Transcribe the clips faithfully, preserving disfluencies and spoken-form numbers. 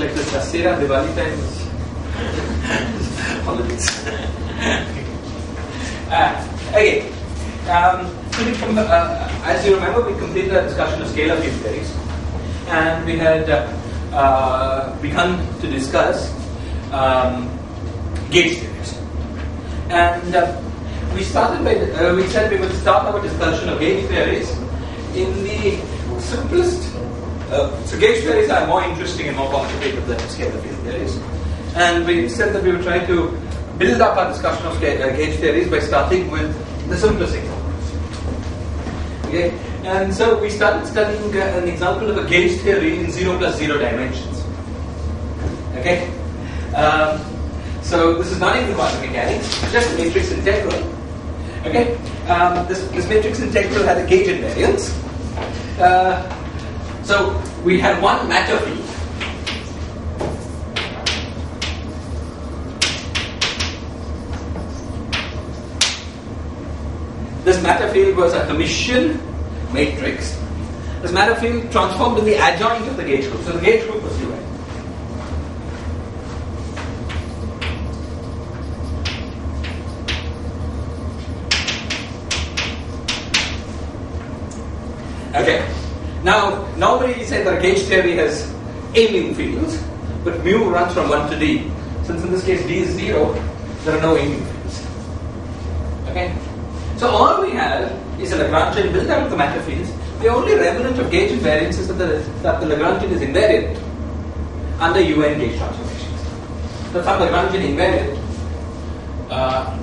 like this Dasera Diwali time. Apologies. uh, okay. Um, so we com- uh, as you remember, we completed a discussion of scalar field theories, and we had uh, uh, begun to discuss um, gauge theories. And uh, we started by uh, we said we would start our discussion of gauge theories in the simplest. Uh, so gauge theories are more interesting and more complicated than scalar field theories. And we said that we would try to build up our discussion of uh, gauge theories by starting with the simplest examples. Okay, and so we started studying uh, an example of a gauge theory in zero plus zero dimensions. Okay, um, so this is not even quantum mechanics; it's just a matrix integral. Okay, um, this this matrix integral had a gauge invariance. Uh, so we had one matter field. This matter field was a Hermitian matrix. This matter field transformed in the adjoint of the gauge group. So the gauge group was U N. Okay. Now, normally you say that a gauge theory has aiming fields, but mu runs from one to d. Since in this case d is zero, there are no aiming fields. Okay. So all we have is a Lagrangian built out of the matter fields. The only remnant of gauge invariance is that the, that the Lagrangian is invariant under U N gauge transformations. So some Lagrangian invariant uh,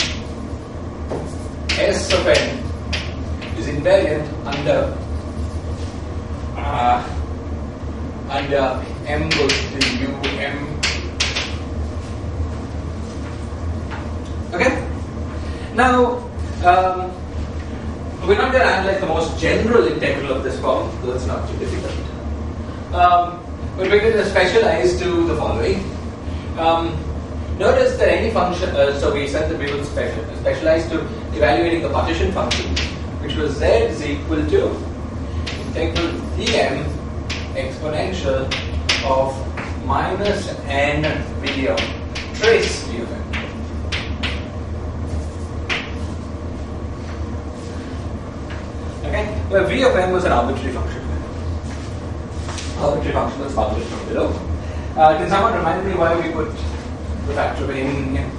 S of n is invariant under uh, under M goes to U M. Okay? Now Um, we're not going to analyze the most general integral of this form, though it's not too difficult. Um, but we're going to specialize to the following. Um, notice that any function, uh, so we said that we will special, specialize to evaluating the partition function, which was z is equal to integral dm exponential of minus n v of trace v of n. Okay, where v of m was an arbitrary function. Arbitrary function that's published from below. Uh, can someone remind me why we put the factor of n in here?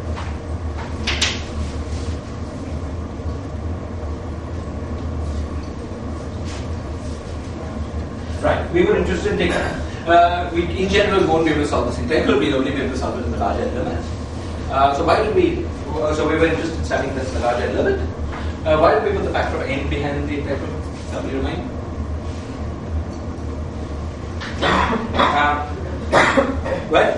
Right, we were interested in taking. Uh, we in general won't be able to solve this integral. We'll only be able to solve it in the large n limit. Uh, so why did we? Uh, so we were interested in studying this in the large n limit. Uh, why did we put the factor of n behind the integral? Somebody remind? uh, what?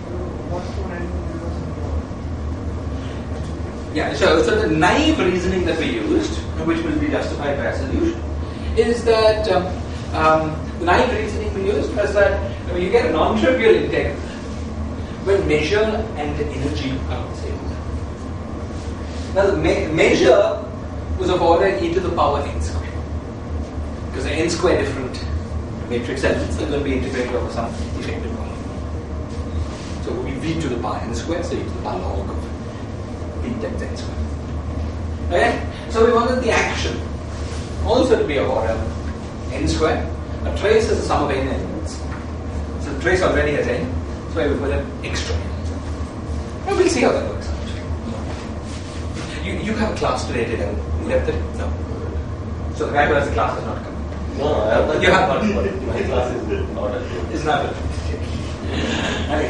Yeah, so, so the naive reasoning that we used, which will be justified by our solution, is that um, um, the naive reasoning we used was that I mean, you get a non-trivial integral when measure and energy are the same. Now the me- measure was of order e to the power n square, because the n square different matrix elements are going to be integrated over some effective volume. So it will be v to the power n square, so e to the power log of v times n square. Okay? So we wanted the action also to be of order n square. A trace is the sum of n elements. So the trace already has n, so I will put an extra n. And we'll see how that works out. You, you have a class today, did you left it? No. So the guy who has the class has not come. No, I have not. You have not. My class is not at all. It's not. Okay.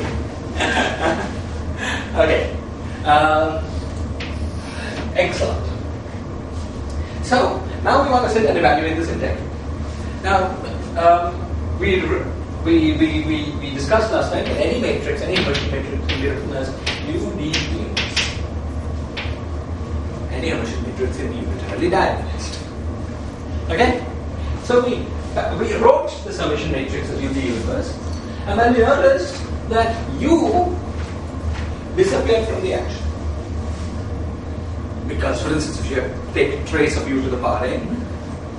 Okay. Um, excellent. So now we want to sit and evaluate this integral. Now um, we, we we we we discussed last time that any matrix, any Hermitian matrix, can be written as U D inverse. Any Hermitian matrix can be literally diagonalized. Okay? So we uh, we wrote the Hermitian matrix as U D inverse, and then we noticed that U disappeared from the action. Because, for instance, if you take a trace of U to the power n,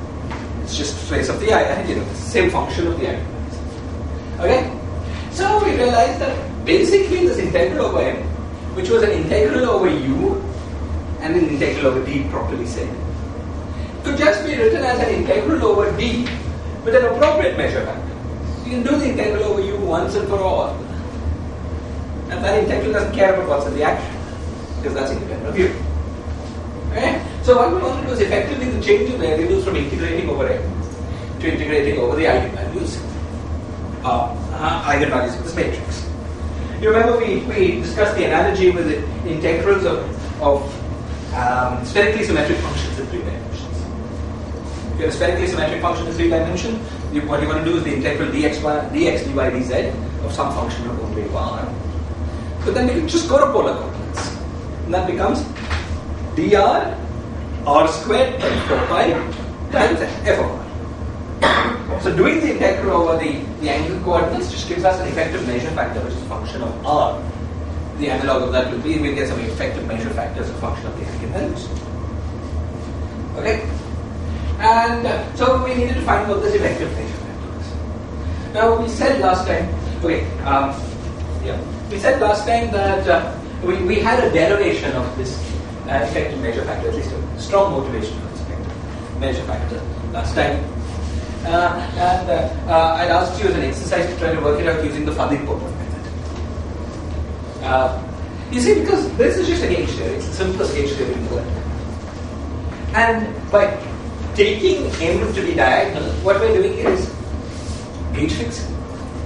it's just a trace of the I, you know, it's the same function of the I. Okay? So we realized that basically this integral over m, which was an integral over u and an integral over d properly said, could just be written as an integral over d with an appropriate measure factor. You can do the integral over u once and for all. And that integral doesn't care about what's in the action, because that's independent of u. Right? So what we want to do is effectively the change of variables from integrating over m to integrating over the eigenvalues, uh, uh, eigenvalues of this matrix. You remember we, we discussed the analogy with the integrals of, of um, spherically symmetric functions in three dimensions. If you have a spherically symmetric function in three dimensions, you, what you want to do is the integral dx, dx dy dz of some function of only y. But then we can just go to polar coordinates. And that becomes dr r squared by four pi times f of r. So doing the integral over the, the angular coordinates just gives us an effective measure factor, which is a function of r. The analog of that will be we get some effective measure factor as a function of the eigenvalues. Okay? And uh, so we needed to find what this effective measure factor is. Now we said last time, okay, um, yeah, we said last time that uh, we, we had a derivation of this uh, effective measure factor, at least a strong motivation for this effective measure factor last time. Uh, and uh, uh, I'd asked you as an exercise to try to work it out using the Faddeev-Popov method. Uh, you see, because this is just a gauge theory, it's the simplest gauge theory in the world. And by taking m to be diagonal, what we're doing is gauge fixing.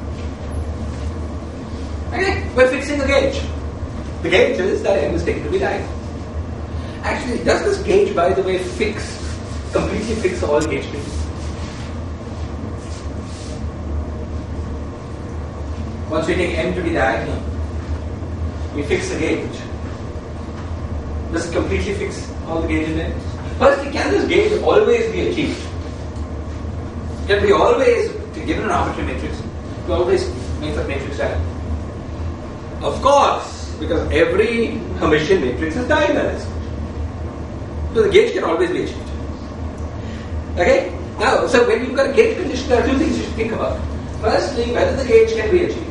Okay, we're fixing the gauge. The gauge is that m is taken to be diagonal. Actually, does this gauge, by the way, fix, completely fix all gauge fixing? Once we take m to be diagonal, we fix the gauge. Does it completely fix all the gauge elements? Firstly, can this gauge always be achieved? Can we always, given an arbitrary matrix, we always make that matrix diagonal? Of course, because every Hermitian matrix is diagonal. So the gauge can always be achieved. Okay? Now, so when you've got a gauge condition, there are two things you should think about. Firstly, whether the gauge can be achieved.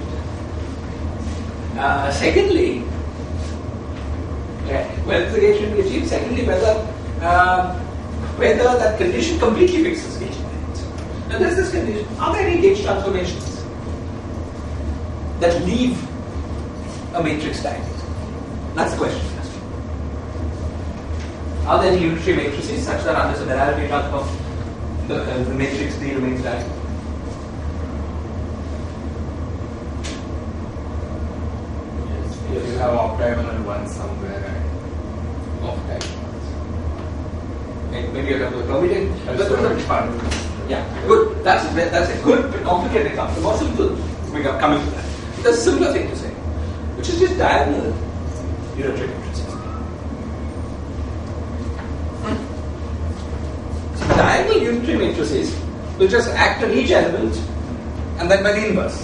Uh, secondly, yeah, whether the gauge can be achieved. Secondly, whether uh, whether that condition completely fixes gauge elements. Now, there's this condition. Are there any gauge transformations that leave a matrix diagonal? That's the question. Are there any unitary matrices such that under some merality transform the, uh, the matrix D remains diagonal? If you have off-diagonal one somewhere, Off-diagonal. Okay, maybe you have to permutate. that's so much fun. Yeah, good. That's a, that's a good but complicated example. More simple. We are coming to that. That's a simpler thing to say, which is just diagonal unitary matrices. So diagonal unitary matrices will just act on each element and then by the inverse.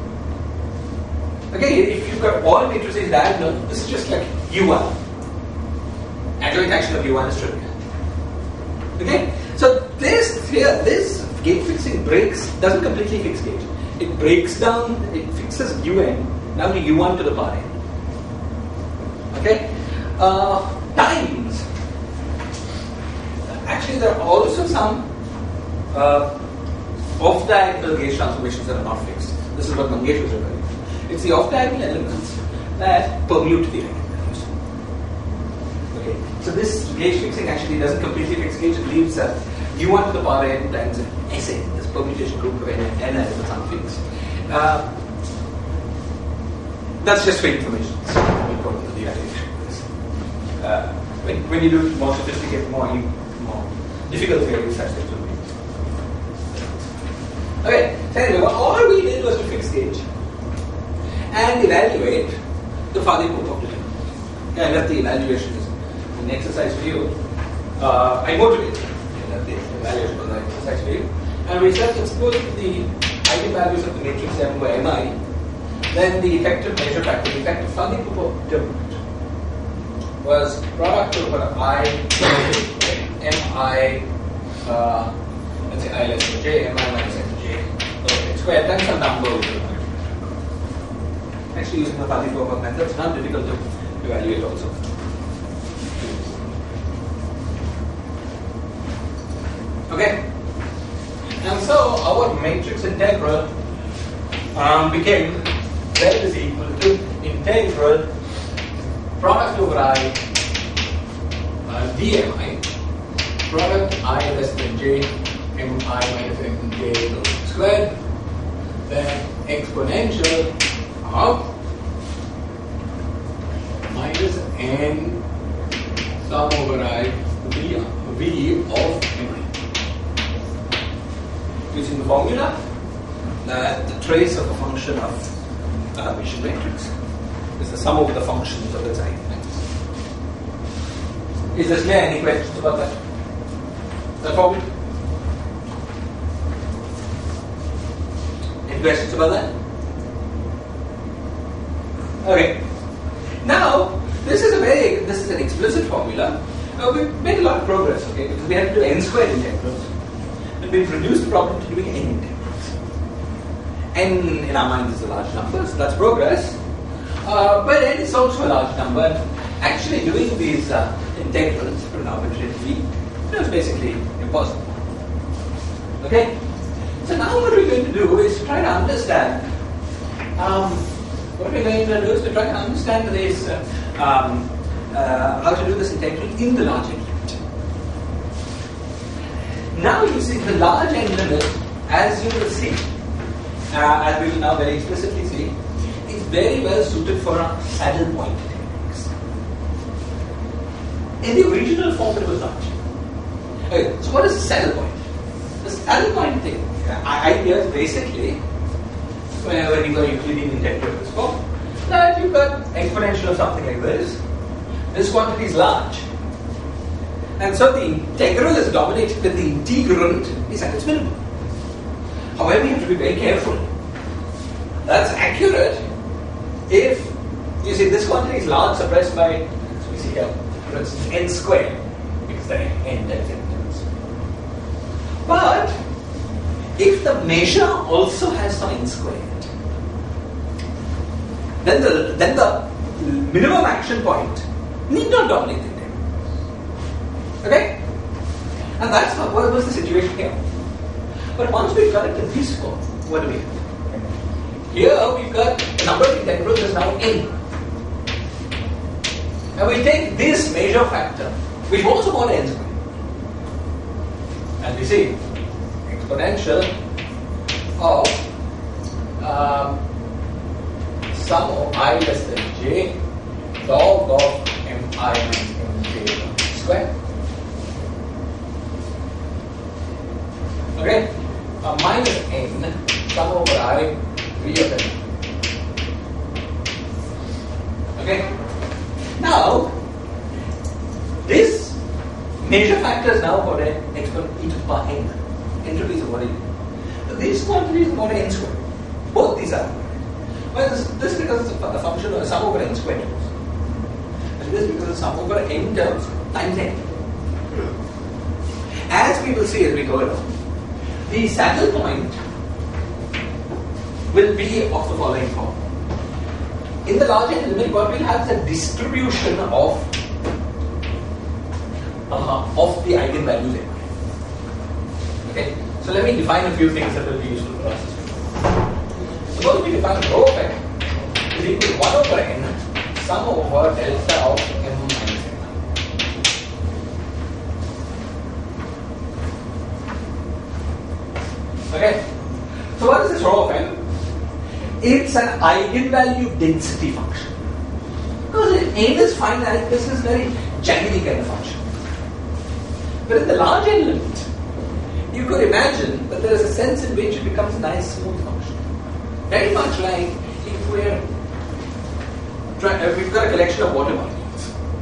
Okay, if you've got all matrices diagonal, this is just like U one. Adjoint action of U one is trivial. Okay, so this here, this gauge fixing breaks, doesn't completely fix gauge. It breaks down, it fixes un down to u one to the power n. Okay, uh, times. Actually, there are also some uh, off-diagonal gauge transformations that are not fixed. This is what Mangesh was referring to. It's the off-diagonal elements that permute the eigenvalues. Okay, so this gauge fixing actually doesn't completely fix gauge. It leaves uh, u one to the power n times Sn, this permutation group of n, n elements unfixed. Uh, that's just for information. So important to the evaluation. Uh, when, when you do more sophisticated, more, more difficult theories, such things will be. Okay, so anyway, what all we did was to fix gauge and evaluate the Faddeev-Popov determinant. Okay, I left the evaluation as an exercise for you. Uh, I motivated I left the evaluation as an exercise for you. And we said, let's suppose the eigenvalues of the matrix M were Mi, then the effective measure factor, the effective Faddeev-Popov determinant, was product over I, Mi, uh, let's say I less than j, Mi minus n j, okay, square times some number over the Actually, using the Fuzzy-Flohbach method, it's not difficult to evaluate also. Okay, and so our matrix integral um, became z is equal to integral product over I uh, dmi product I less than j mi minus n j squared, then exponential of minus n sum over I v, v of mi. Using the formula that the trace of a function of the Hermitian matrix is the sum of the functions of its eigenvectors. Is this clear? Any questions about that? That formula? Any questions about that? Okay. Now, this is a very this is an explicit formula. Uh, we've made a lot of progress, okay, because we had to do n squared integrals. And we've reduced the problem to doing n integrals. N in our minds is a large number, so that's progress. Uh, but n is also a large number. Actually doing these uh, integrals from an arbitrary v is basically impossible. Okay? So now what we're going to do is try to understand um, what we're going to do is to try to understand this uh, um, uh, how to do this integral in the large n limit. Now you see the large n limit, as you will see, uh, as we will now very explicitly see, is very well suited for a saddle point techniques. In the original form, it was not. Okay, so what is the saddle point? The saddle point thing, idea is basically, when you go Euclidean integral of this form, that you've got exponential of something like this. This quantity is large. And so the integral is dominated when the integrand is at its minimum. However, you have to be very careful. That's accurate if you see this quantity is large suppressed by, so we see here, for instance, n squared, because there are n derivatives. But if the measure also has some n squared, then the then the minimum action point need not dominate the integral. Okay? And that's what, what was the situation here. But once we've got it in this form, what do we have? Here we've got the number of integrals is now n. Now we take this major factor, which also called n squared. And we see exponential of um, sum of I less than j log of mi minus mj squared. Okay, uh, minus n sum over I v of n. Okay, now this major factor is now called an exponent e to the power n. Entropy is a body. So these quantities are called n squared. Both these are. Well, this, this because it's a function of sum over n squared terms. And this because it's sum over n terms times n. As we will see as we go along, the saddle point will be of the following form. In the large n limit, what we'll have is a distribution of uh, of the eigenvalues n. Okay, so let me define a few things that will be useful for us. Suppose we define rho of n is equal to one over n sum over delta of m minus n. Okay, so what is this rho of n? It's an eigenvalue density function. Because n is finite, this is very jangly kind of function. But in the large n limit, you could imagine that there is a sense in which it becomes a nice smooth function. Very much like if we're trying, if we've got a collection of water molecules.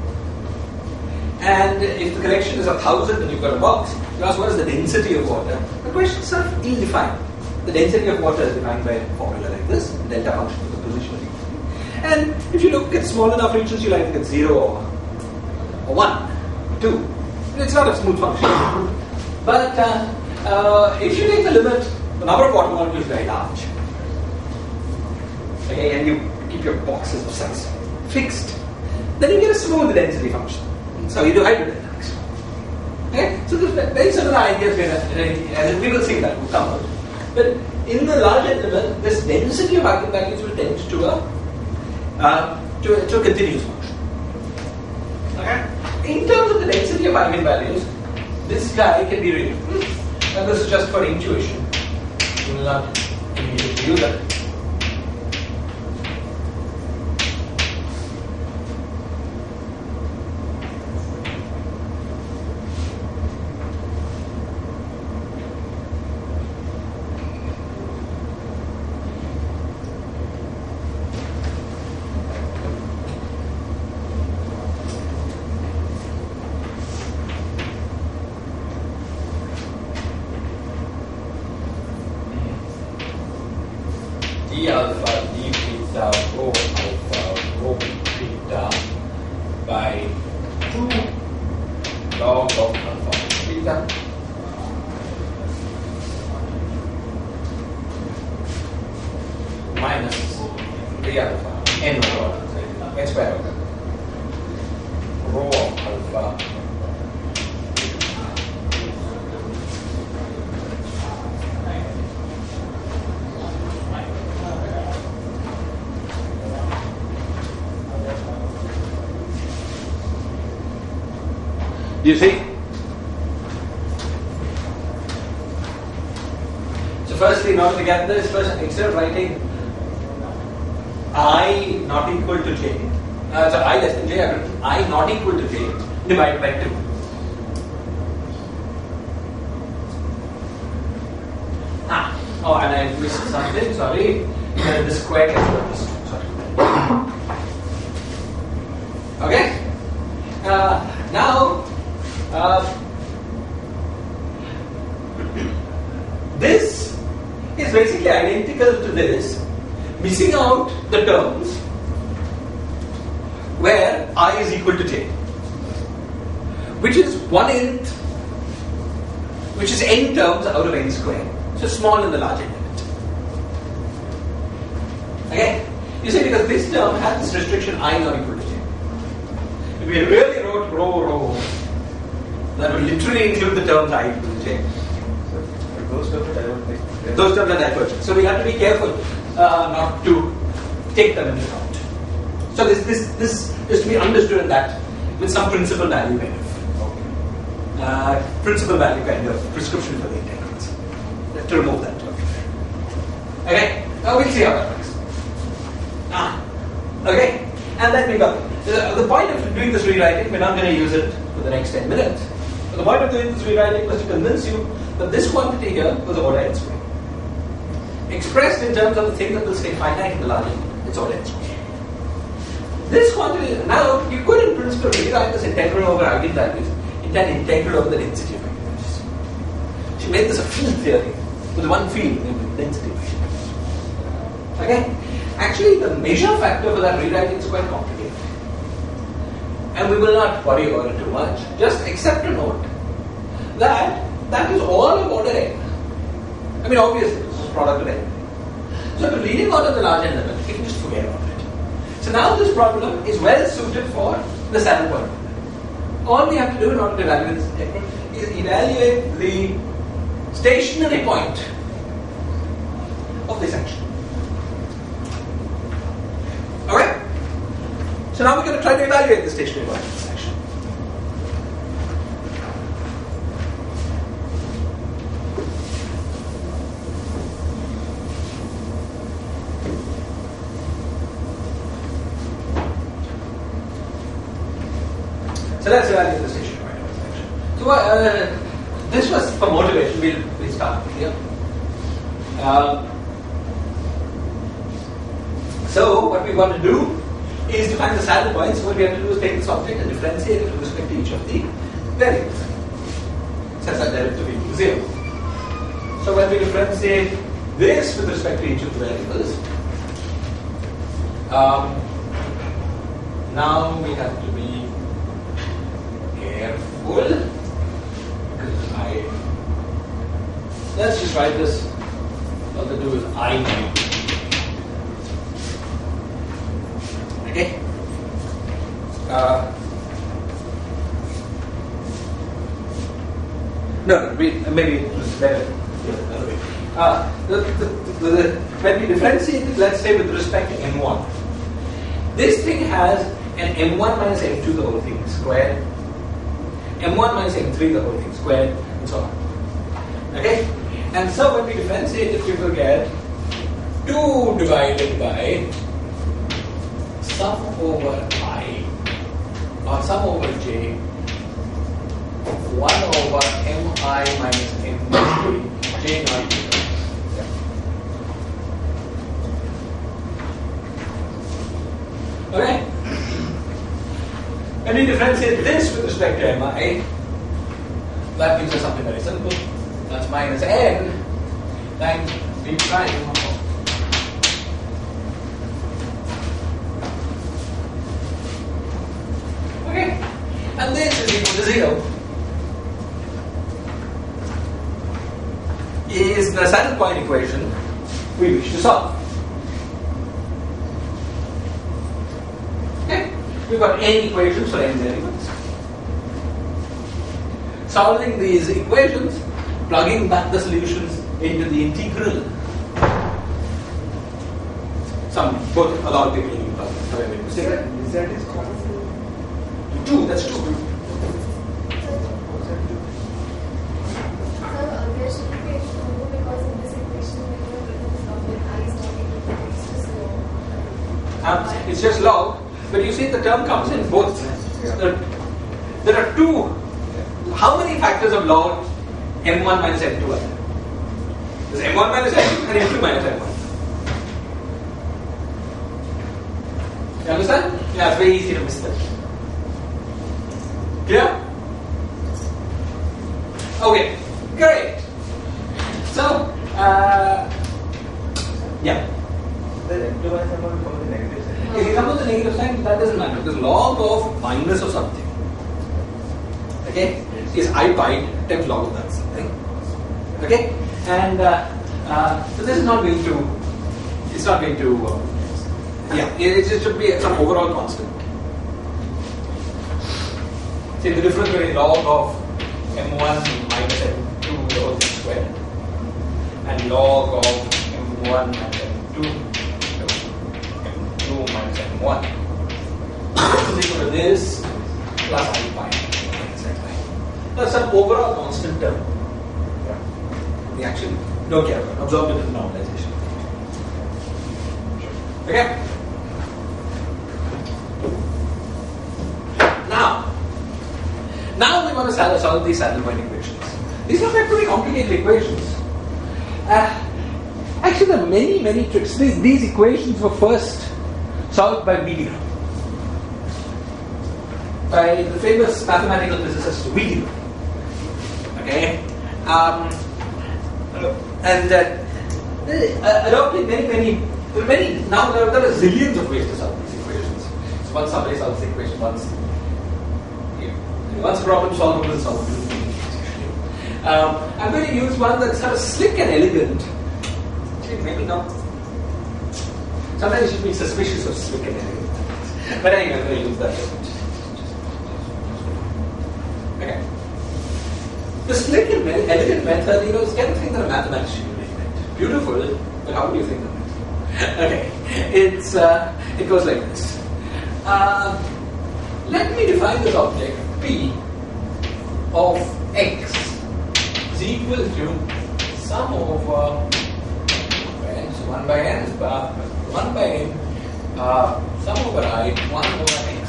And if the collection is a thousand and you've got a box, you ask what is the density of water? The question is sort of ill-defined. The density of water is defined by a formula like this, delta function of the position of the equation. And if you look at small enough regions, you'll either get zero or, or one, two. And it's not a smooth function. But uh, uh, if you take the limit, the number of water molecules is very large. okay, and you keep your boxes of size fixed, then you get a smooth density function. So you do hybridization. Okay, so there's very similar ideas here, and we will see that will come out. But in the large interval, this density of eigenvalues will tend to a uh, to, a, to a continuous function. Okay, in terms of the density of eigenvalues, this guy can be written, and this is just for intuition. We will not immediately use that. D alpha, D beta, rho alpha, rho beta by two log of alpha beta minus D alpha, n rho, n square of rho of alpha Do you see? So firstly, in order to get this, first instead of writing I not equal to j, uh, so I less than j, I've written I not equal to j divided by two. Ah, oh, and I missed something, sorry. Uh, the square gets reduced. Sorry. Okay? Uh, now, Uh, this is basically identical to this, missing out the terms where I is equal to j, which is one nth, which is n terms out of n squared, so small in the large n limit. Okay? You see, because this term has this restriction I not equal to j. If we really wrote rho rho, that would literally include the terms I equal to j. So, those terms are divergent. Those terms are divergent. So we have to be careful uh, not to take them into account. So this this this is to be understood in that with some principal value kind of uh, principal value kind of prescription for the integrals. We have to remove that. Okay. Now we'll see how that works. Ah. Okay. And then we got the, the point of doing this rewriting. We're not going to use it for the next ten minutes. The point of doing this rewriting was to convince you that this quantity here was order n squared. Expressed in terms of the thing that will stay finite in the large number, it's order n squared. This quantity, now you could in principle rewrite this integral over eigenvalues into an integral over the density of eigenvalues. She made this a field theory with one field, namely density of eigenvalues. Okay? Actually, the measure factor for that rewriting is quite complicated. And we will not worry about it too much. Just accept a note that that is all of order n. I mean, obviously, this is product of n. So, the leading order of the large n limit, you can just forget about it. So, now this problem is well suited for the saddle point. All we have to do in order to evaluate this integral is evaluate the stationary point of this action. Alright? So now we're going to try to evaluate the stationary point of this action. So let's evaluate the stationary point of this action. So uh, this was for motivation. We'll, we'll start here. Um, so what we want to do is to find the saddle points. What we have to do is take this object and differentiate it with respect to each of the variables, such that derivative equal to zero. So when we differentiate this with respect to each of the variables, um, now we have to be careful because I let's just write this. All to do is I Okay. Uh, no, no, we, maybe it's better. Yeah, another way. Uh, the, the, the, the, when we differentiate it, let's say with respect to M one, this thing has an M one minus M two the whole thing squared, M one minus M three the whole thing squared, and so on. Okay? And so when we differentiate it, we will get two divided by sum over I, or sum over J, one over Mi minus M three, J not zero. Okay? When we differentiate this with respect to Mi, that gives us something very simple. That's minus n times v prime. Okay? And this is equal to zero. Is the saddle point equation we wish to solve. We've got n equations for n variables. Solving these equations, plugging back the solutions into the integral. Some both algebraically plug. Is that, is that is common? Two, that's two. What's that two? Um, it's just log, but you see the term comes in both. Yeah. There, there are two. How many factors of log m one minus m two are there? There's m one minus m two and m two minus m one. You understand? Yeah, it's very easy to miss that. Clear? Okay, great. So, uh, yeah. The m two minus m one comes in negative sign. If you come with the negative sign, that doesn't matter because log of minus of something, okay, is I pi times log of that something. Okay, and uh, uh, so this is not going to, it's not going to, uh, yeah, it, it should be some overall constant. See the difference between log of m one minus m two the whole thing squared and log of m one minus m two m two minus m one. This is equal to this plus I pi minus I pi. That's an overall constant term. We actually don't care about it. Absorb it as normalization. Okay? Now, now we want to solve, solve these saddle point equations. These are pretty complicated equations. Uh, actually, there are many, many tricks. These, these equations were first solved by Wheeler, by the famous mathematical physicist Wheeler. Okay? Um, and uh, uh, adopted many, many, many, now there, there are zillions of ways to solve these equations. So once somebody solves the equation, once, yeah, once problem solvable is solvable. Um, I'm going to use one that's sort of slick and elegant. Actually, maybe not. Sometimes you should be suspicious of slick and elegant. But anyway, I'm going to use that. Okay. The slick and elegant method, you know, is kind of thing that a mathematician would invent. Beautiful, but how do you think of it? Okay, it's uh, it goes like this. Uh, let me define this object P of X is equal to sum over n, so one by n is bar, one by n, uh, sum over I, one over X.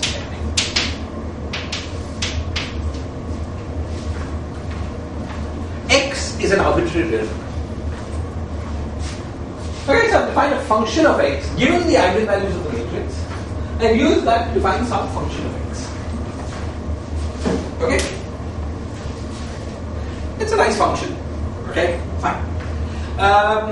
X is an arbitrary real number. Okay, so define a function of X given the eigenvalues of the matrix and use that to define some function of X. Okay? It's a nice function. Okay? Fine. Um,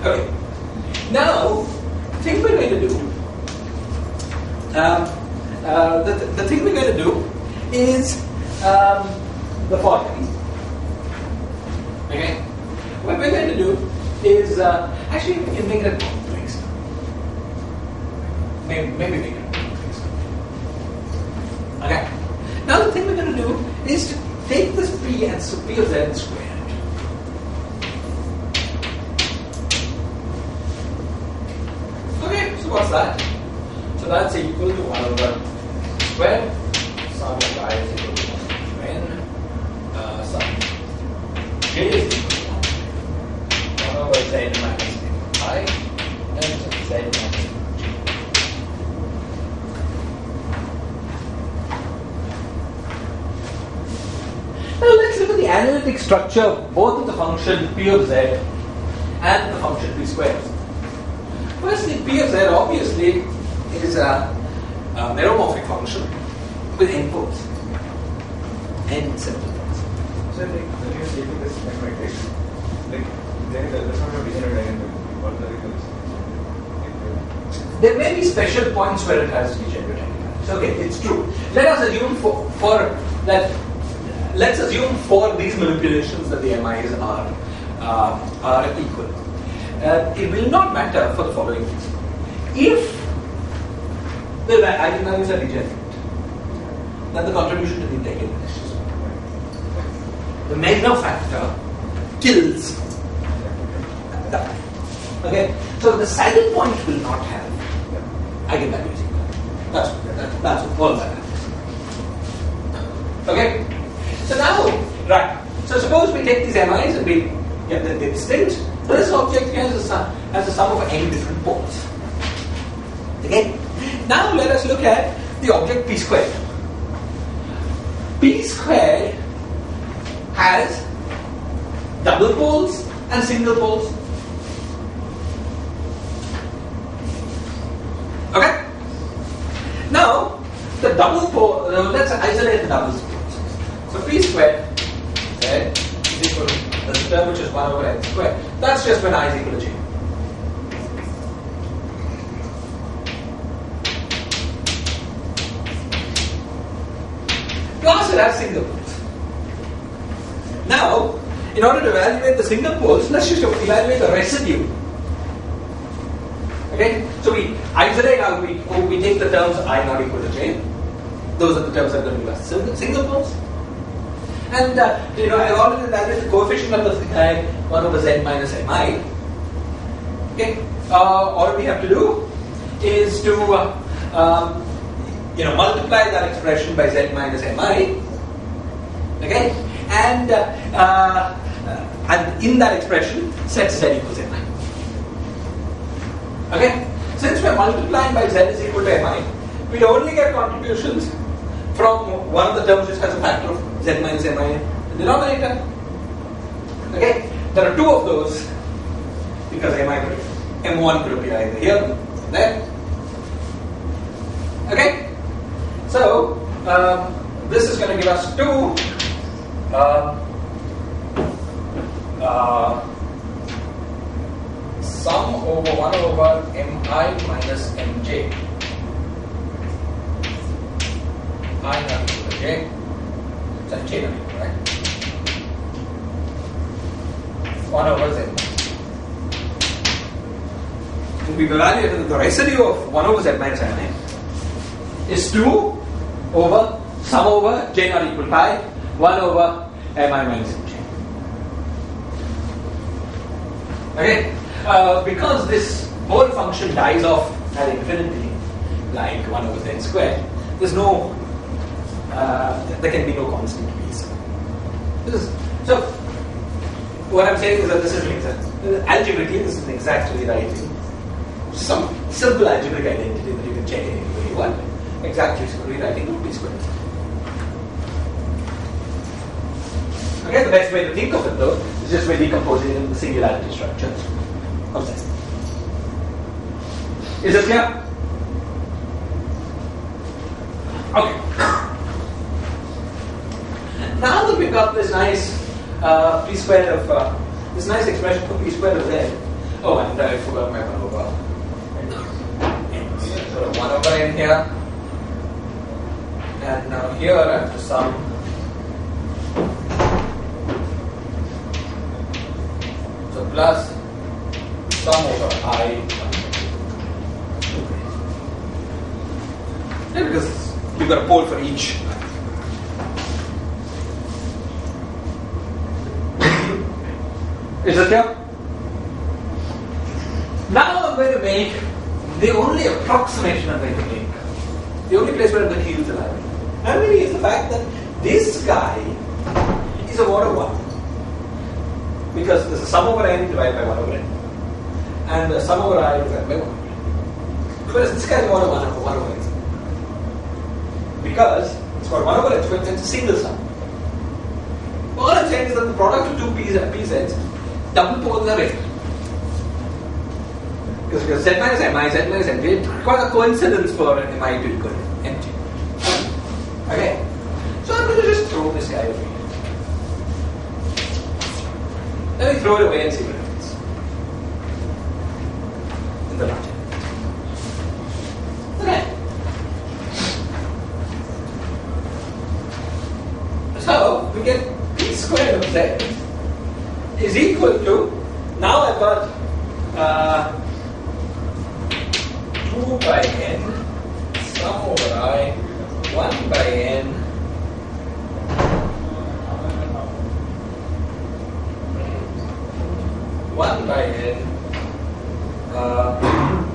Okay. Now, the thing we're going to do, um, uh, the, the thing we're going to do is um, the following. Okay. What we're going to do is uh, actually we can make it complex. Maybe, maybe make it complex. Okay. Now the thing we're going to do is to take this p and so p of z squared. Okay, so what's that? So that's equal to one over square sum of I is equal to one n uh, sum j is equal to one over z minus I and z minus j. Now let's look at the analytic structure of both of the function p of z and the function p squared. Firstly, p of z obviously is a, a meromorphic function with n poles, n simple poles. So like when you're taking this matrix, like then there's not a degenerate angle. What the results? There may be special points where it has degenerate angles. Okay, it's true. Let us assume for, for that. Let's assume for these manipulations that the M Is are uh, are equal. Uh, it will not matter for the following reason. If the eigenvalues are degenerate, then the contribution to the integral is the Megner factor kills that. Okay, so the saddle point will not have eigenvalues equal. That's that, that's all that happens. Okay, so now right. So suppose we take these M Is and we get them distinct. This object has a sum, has a sum of n different poles. Okay. Now let us look at the object p squared. P squared has double poles and single poles. Okay. Now the double pole. Uh, let's isolate the double poles. So p squared z is equal to the term which is one over n squared. That's just when I is equal to j. Plus it has single poles. Now, in order to evaluate the single poles, let's just evaluate the residue. Okay, so we isolate out, we, we take the terms I not equal to j. Those are the terms that are going to give us single, single poles. And uh, you know, I already evaluated the coefficient of the guy one over z minus mi. Okay, uh, all we have to do is to uh, um, you know multiply that expression by z minus mi. Okay, and uh, uh, and in that expression set z equals mi. Okay, since we're multiplying by z is equal to mi, we only get contributions from one of the terms which has a factor of z minus mi in the denominator. Okay, there are two of those because mi could, m one could appear either here or there. Okay, so um, this is going to give us two uh, uh, sum over one over mi minus mj. I not equal to j. So j not equal, right? one over z. And we've evaluated that the residue of one over z minus mi is two over sum over j not equal pi, one over mi minus mj. Okay? Uh, because this whole function dies off at infinity, like one over z squared, there's no Uh, there can be no constant piece. This is, so, what I'm saying is that this is an exact, algebraically, this is an exactly right thing. Some simple algebraic identity that you can check any way you want. Exactly rewriting of p squared. Okay, the best way to think of it though is just by decomposing it in the singularity structures of Z. Is it clear? Okay. Now that we've got this nice uh, p squared of uh, this nice expression for p squared of z, Oh, and I forgot my one over. So one over n here. And now here I have to sum so plus sum over I. Yeah, because you've got a pole for each. Is it clear? Now I'm going to make the only approximation I'm going to make. The only place where I'm going to use the library. I'm going to use the fact that this guy is a order one. Because this is sum over n divided by one over n. And the sum over I divided by one over n. Whereas this guy is order one over one over n. Because it's got one over n, so it's a single sum. All I'm saying is that the product of two p sets, double poles are vector. Because, because z minus mi, z minus mj, it's quite a coincidence for mi to equal mj. Okay? So I'm going to just throw this guy away. Let me throw it away and see what happens. In the logic. Okay. So we get p squared of z is equal to, now I've got uh, two by n sum over I, one by n one by n uh,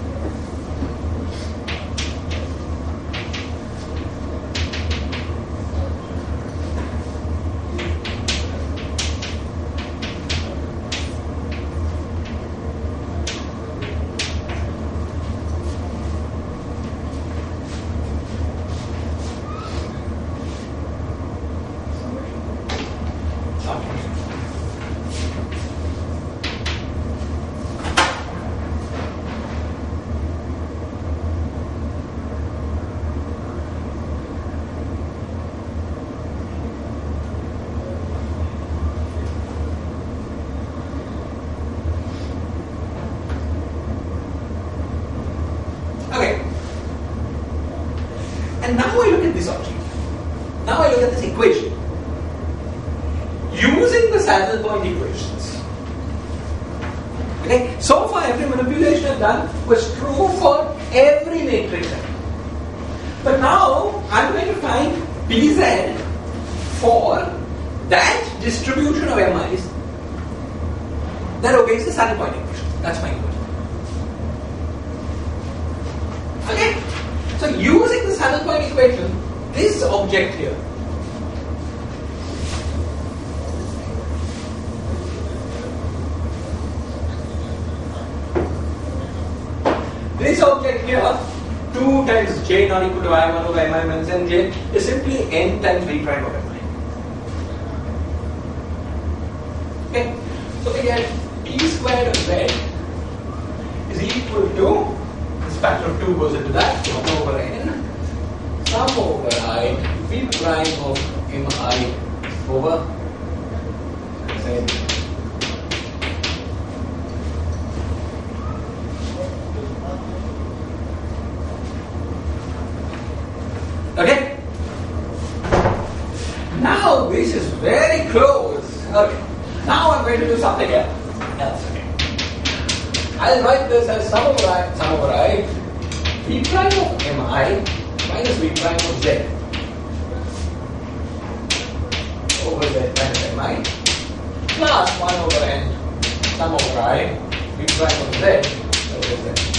And now I look at this object. Now I look at this equation. Using the saddle point equations. Okay? So far every manipulation I've done was true for every matrix. But now I'm going to find P Z for that distribution of M Is that obeys the saddle point equation. That's my equation. Okay? So using the saddle point equation, this object here this object here, two times j not equal to I one over mi minus nj is simply n times v prime over mi. Okay? So we get p squared of z is equal to, this factor of two goes into that, one over n sum over I v prime of mi over z. Okay? Now this is very close. Okay. Now I'm going to do something else. Okay. I'll write this as sum over I, sum over I, v prime of mi minus v prime of z over z minus mi plus one over n sum over I, v prime of z over z.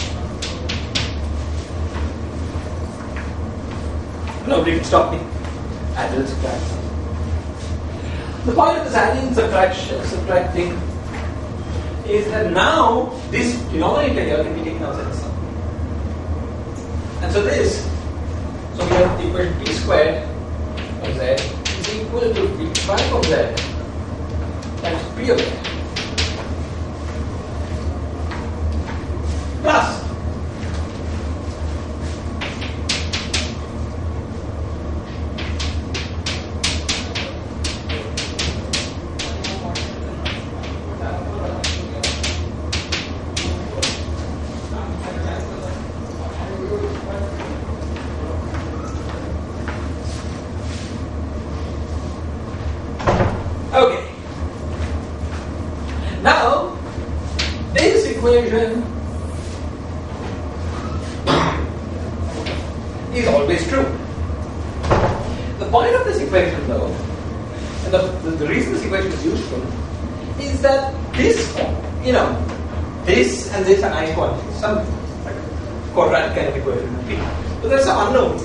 Nobody can stop me. Add and subtract. The point of this adding and subtraction, subtracting is that now this denominator here can be taken outside the sum. And so this, so we have the equation p squared of z is equal to v prime of z times p of z plus now, this equation is always true. The point of this equation, though, and the, the, the reason this equation is useful, is that this, you know, this and this are nice quantities, some like quadratic kind of equation, but there's some unknown.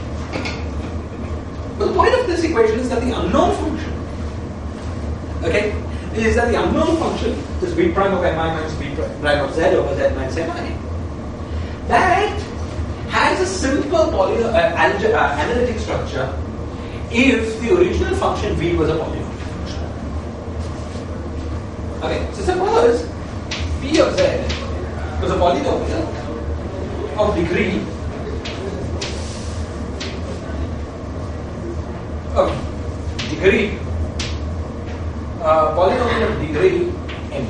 But the point of this equation is that the unknown function, okay, is that the unknown function is b prime of mi minus b prime of z over z minus mi. That has a simple poly, uh, uh, analytic structure if the original function v was a polynomial function. Okay, so suppose p of z was a polynomial of degree of degree uh, polynomial of degree n.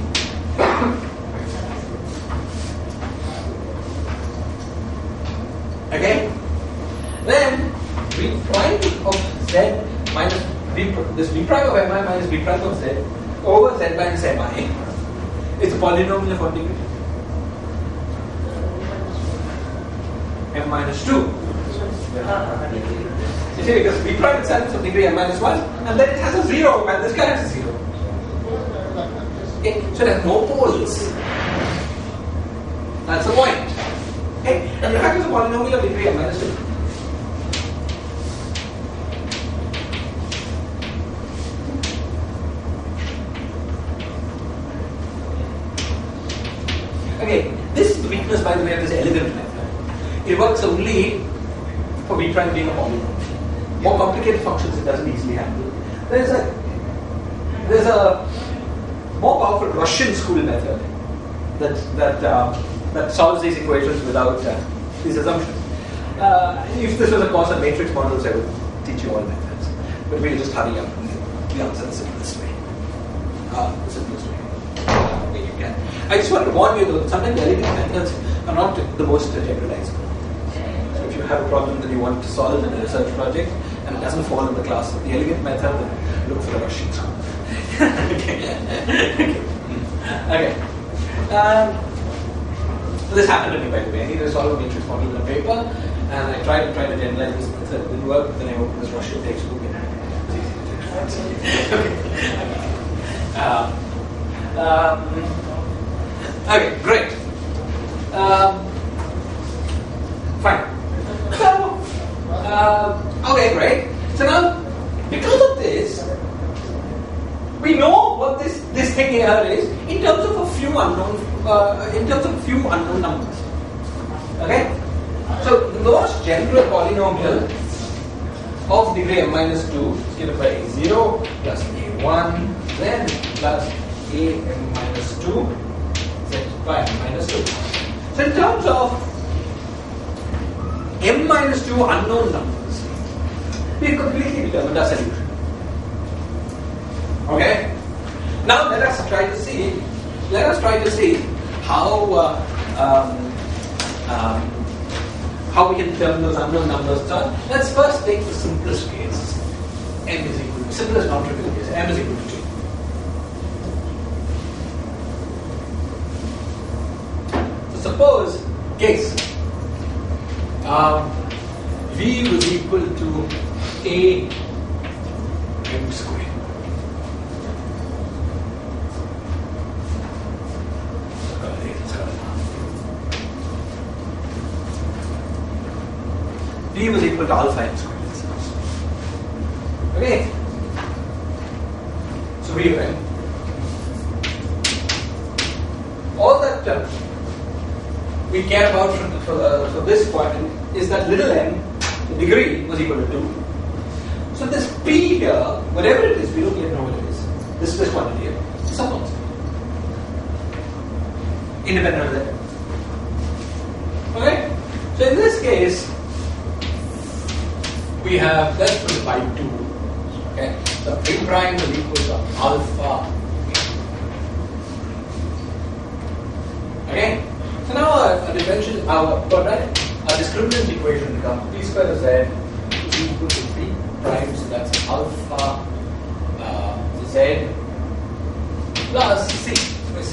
Okay, then v prime of z minus v this v prime of mi minus v prime of z over z minus mi is a polynomial of what degree? M minus two. You see, because v prime itself is of degree m minus one, and then it has a zero, and this guy has a zero. Okay, so it has no poles. That's the point. Okay, and in fact, it's a polynomial of degree m minus two. Okay, this is the weakness, by the way, of this elegant method. It works only for v prime being a polynomial. More complicated functions it doesn't easily handle. There's a there's a more powerful Russian school method that that uh, that solves these equations without uh, these assumptions. Uh, if this was a course on matrix models, I would teach you all methods. But we'll just hurry up and the answer the simplest way. Uh, the simplest way. Uh, you can. I just want to warn you that sometimes elegant methods are not the most generalizable. So if you have a problem that you want to solve in a research project and it doesn't fall in the class of the elegant method, then look for a Russian school. Okay. Okay. Okay. Um, so this happened to me, by the way. I needed to solve a matrix model in a paper, and I tried to try to generalize this method. It didn't work. Then I opened this Russian textbook and it's easy to do. Okay. Um, um, okay, great. Um, fine. So, uh, okay, great. So now, because of this, we know what this, this thing here is in terms of a few unknown, uh, in terms of a few unknown numbers. Okay? So the most general polynomial of degree m minus two is given by a zero plus a one z plus a m minus two z by m minus two. So in terms of m minus two unknown numbers, we completely determined our solution. Okay. Now let us try to see. Let us try to see how uh, um, um, how we can determine those unknown numbers. So let's first take the simplest case. M is equal to simplest non-trivial case. M is equal to two. So suppose case um, V was equal to A M squared. D was equal to alpha m squared. Okay. So we went. All that uh, we care about from, the, for, uh, for this point is that little m, the degree, was equal to two. So this p here, whatever it is, we don't yet know what it is. This this quantity here, is some constant, independent of that. Okay. So in this case, we have, let's put it by two. Okay, so a prime is equal to alpha. Okay, so now our, our differential, our quadratic, our discriminant equation becomes p square of z is equal to p prime, so that's alpha uh, z plus c. So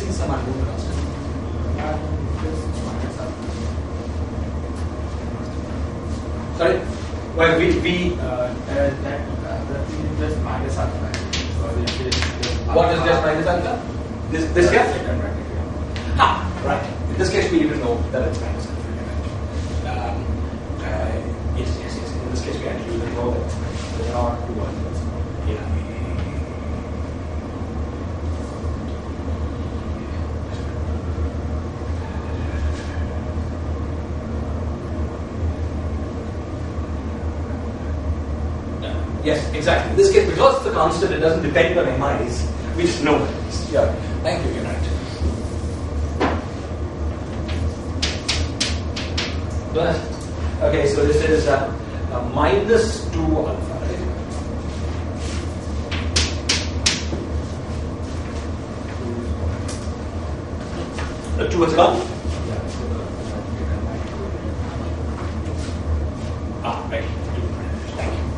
Well, we, we Uh, uh, that, uh, that is just minus alpha. So this is just what is alpha. just minus alpha? This, this That's here? second bracket, yeah. Ah, right. In this case, we even know that it's minus alpha. Um, uh, yes, yes, yes. In this case, we actually even know that there are two alphas. Yeah. Yes, exactly. In this case, because it's a constant, it doesn't depend on M Is. We just know it is. Yeah. Thank you, you're right. But, okay, so this is a, a minus two alpha, right? The two has gone? Yeah, so the, Ah, right. Thank you.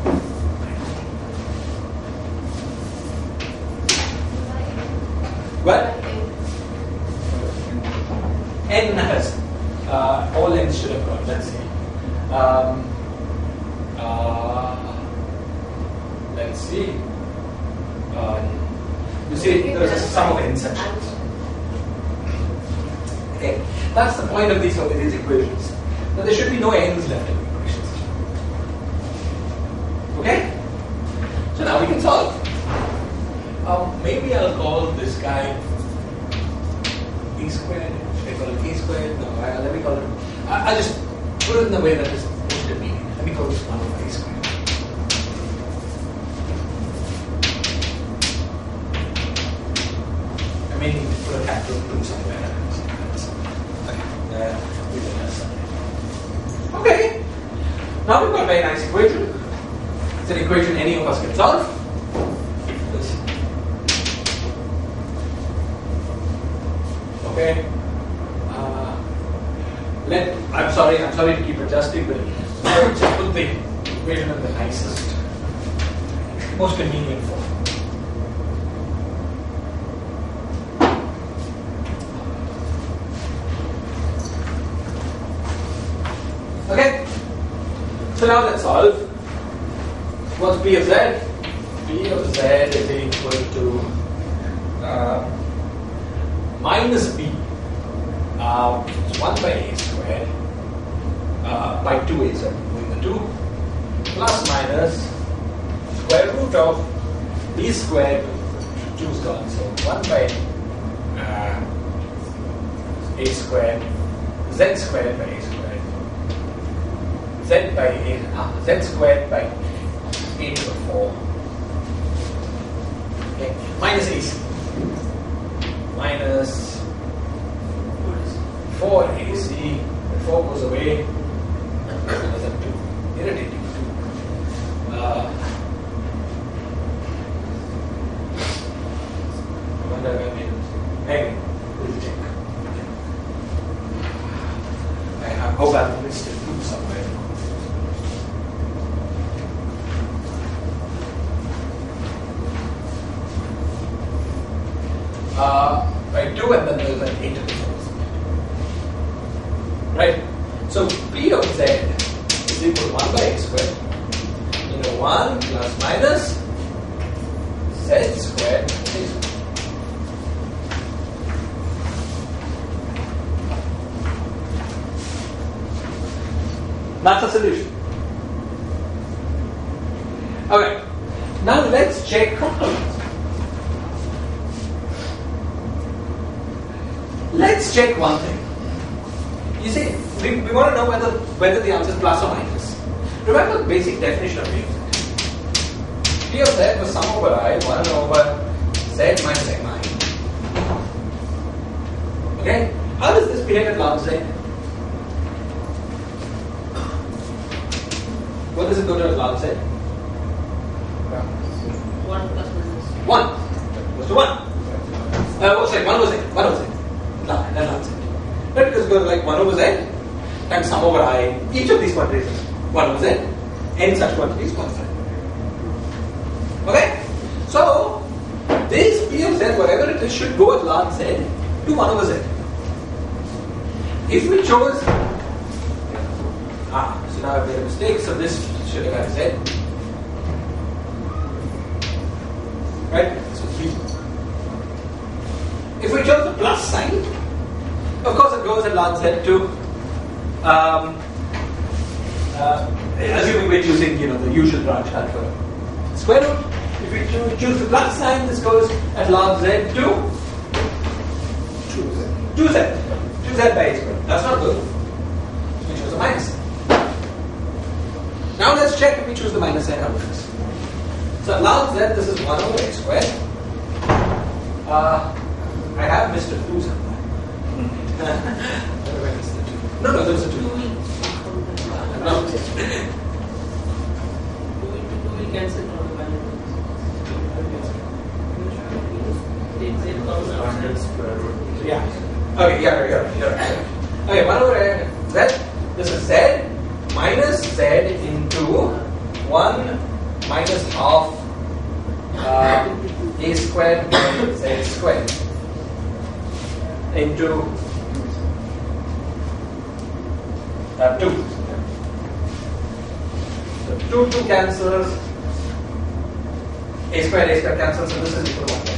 What? N has, uh, all n's should have gone, let's see. Um, uh, let's see. Um, you see, there is a sum of n sections. Okay, that's the point of these, of these equations. That there should be no n's left in the equations. Okay? So now we can solve. Um, maybe I'll call this guy e squared. Should I call it e squared? No, I, let me call it. I, I'll just put it in the way that is most convenient. Let me call this one over e squared. I may need to put a capital two somewhere. Okay. Uh, we did that. Okay. Now we've got a very nice equation. It's an equation any of us can solve. Okay. Uh, let I'm sorry. I'm sorry to keep adjusting, but I would just put the equation in the nicest, most convenient form. Okay. So now let's solve. What's p of z? P of z is equal to uh, minus b, uh, it's one by a squared, uh, by two a, so moving the two, plus minus square root of b squared, two's gone, so one by uh, a squared, z squared by a squared, z by a, uh, z squared by a to the four, okay, minus ac. Minus four A C, four goes away, was that two? Irritating two. Uh, I wonder if I made a mistake. Anyway, we'll check. I hope I've missed a two somewhere. Uh, right, two and then there's an eight to the fourth. Right? So P of z is equal to one by a squared. You know, one plus minus z squared is that's the solution. Okay. Now let's check. Let's check one thing. You see, we, we want to know whether whether the answer is plus or minus. Remember the basic definition of P of z. P of z was sum over I, one over z minus mi. Okay? How does this behave at log z? What does it go to at log z? one plus minus. one. Goes to one. Uh, oh, sorry, one over z. one over z. No, that's not z. Right, because it goes like one over z times sum over I. Each of these quantities is one over z. N such quantities constant. Okay? So, this P of z, whatever it is, should go at log z to one over z. If we chose, ah, so now I made a mistake, so this should have had Z. Right? So three. If we chose the plus sign, of course it goes at log Z too. Um, uh, assuming we're using, you know, the usual branch alpha square root. If we choose, choose the plus sign, this goes at log Z to two Z. two Z. two Z by A squared. That's not good. We choose the minus sign. Now let's check if we choose the minus sign out of this. So at log Z, this is one over A squared. Uh, I have Mister two somewhere. No, no, there's a two. No. We cancel all the minus. Yeah. Okay, yeah, yeah, yeah. Okay, one over A. Z. This is Z minus Z into one minus half uh, A squared by Z squared into uh, two. So two, two cancels. A squared, A squared cancels, so this is equal to one.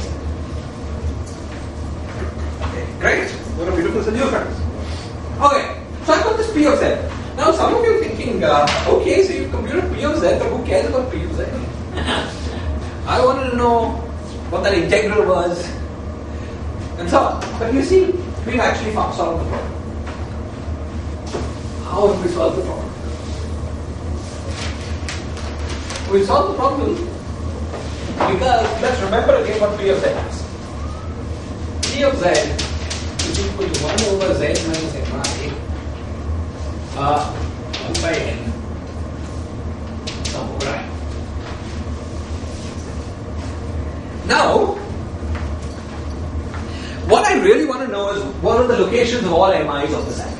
Okay, great. What a beautiful solution. Okay, so I've got this P of Z. Now some of you are thinking, uh, okay, so you've computed P of Z, but who cares about P of Z? I wanted to know what that integral was, and so on. But you see, we've actually found, solved the problem. How have we solved the problem? We solved the problem because, let's remember again what P of Z is. P of Z is equal to one over Z minus mi uh, one by n sum over I. Now, what I really want to know is what are the locations of all mi's of the sampling.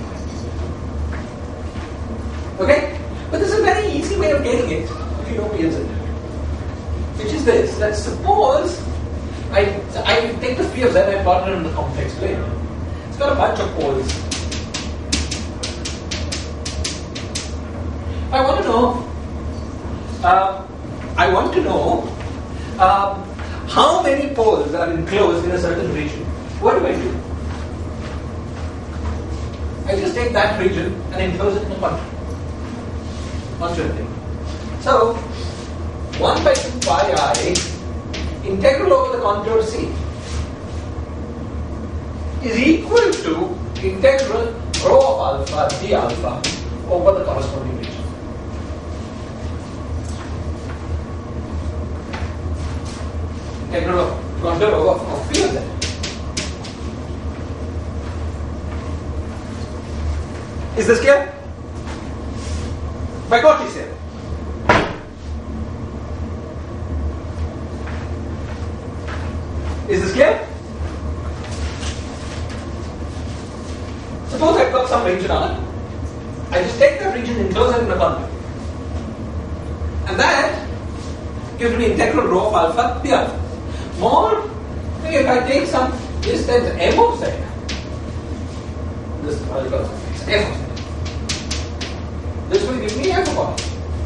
Okay? But there's a very easy way of getting it if you know P of Z. Which is this, that suppose I, I take this P of Z and I plot it on the complex plane. It's got a bunch of poles. I want to know, uh, I want to know uh, how many poles are enclosed in a certain region. What do I do? I just take that region and enclose it in a contour. Contour thing. So, one by two pi I integral over the contour C is equal to integral rho of alpha d alpha over the corresponding region. Integral of contour over of P of Z. Is this clear? By Cauchy's theorem. Is this clear? Suppose I've got some region on it. I just take that region and enclose it in a contour. And that gives me integral rho of alpha d alpha. More, if I take some distance m of z, this is what I call f of z. This will give me f of alpha.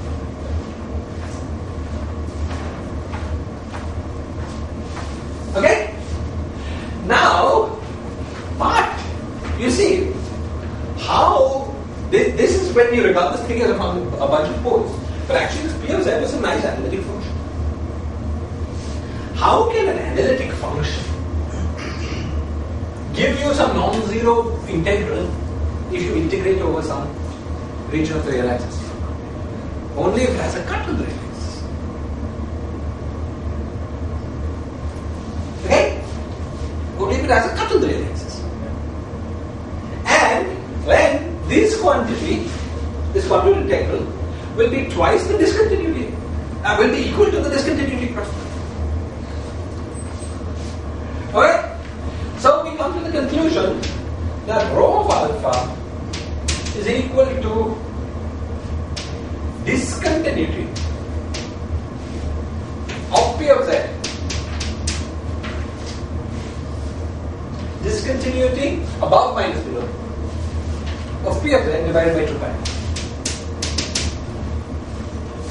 Okay? Now, but you see how this, this is when you regard this thing as a, a bunch of poles, but actually this P of Z is a nice analytic function. How can an analytic function give you some non-zero integral if you integrate over some region of the real axis? Only if it has a cut on the real axis. Okay? Only if it has a cut on the real axis. And when this quantity, this contour integral, will be twice the discontinuity, uh, will be equal to the discontinuity cross. Okay? So we come to the conclusion that rho of alpha is equal to discontinuity of P of Z. Discontinuity above minus below of P of Z divided by two pi.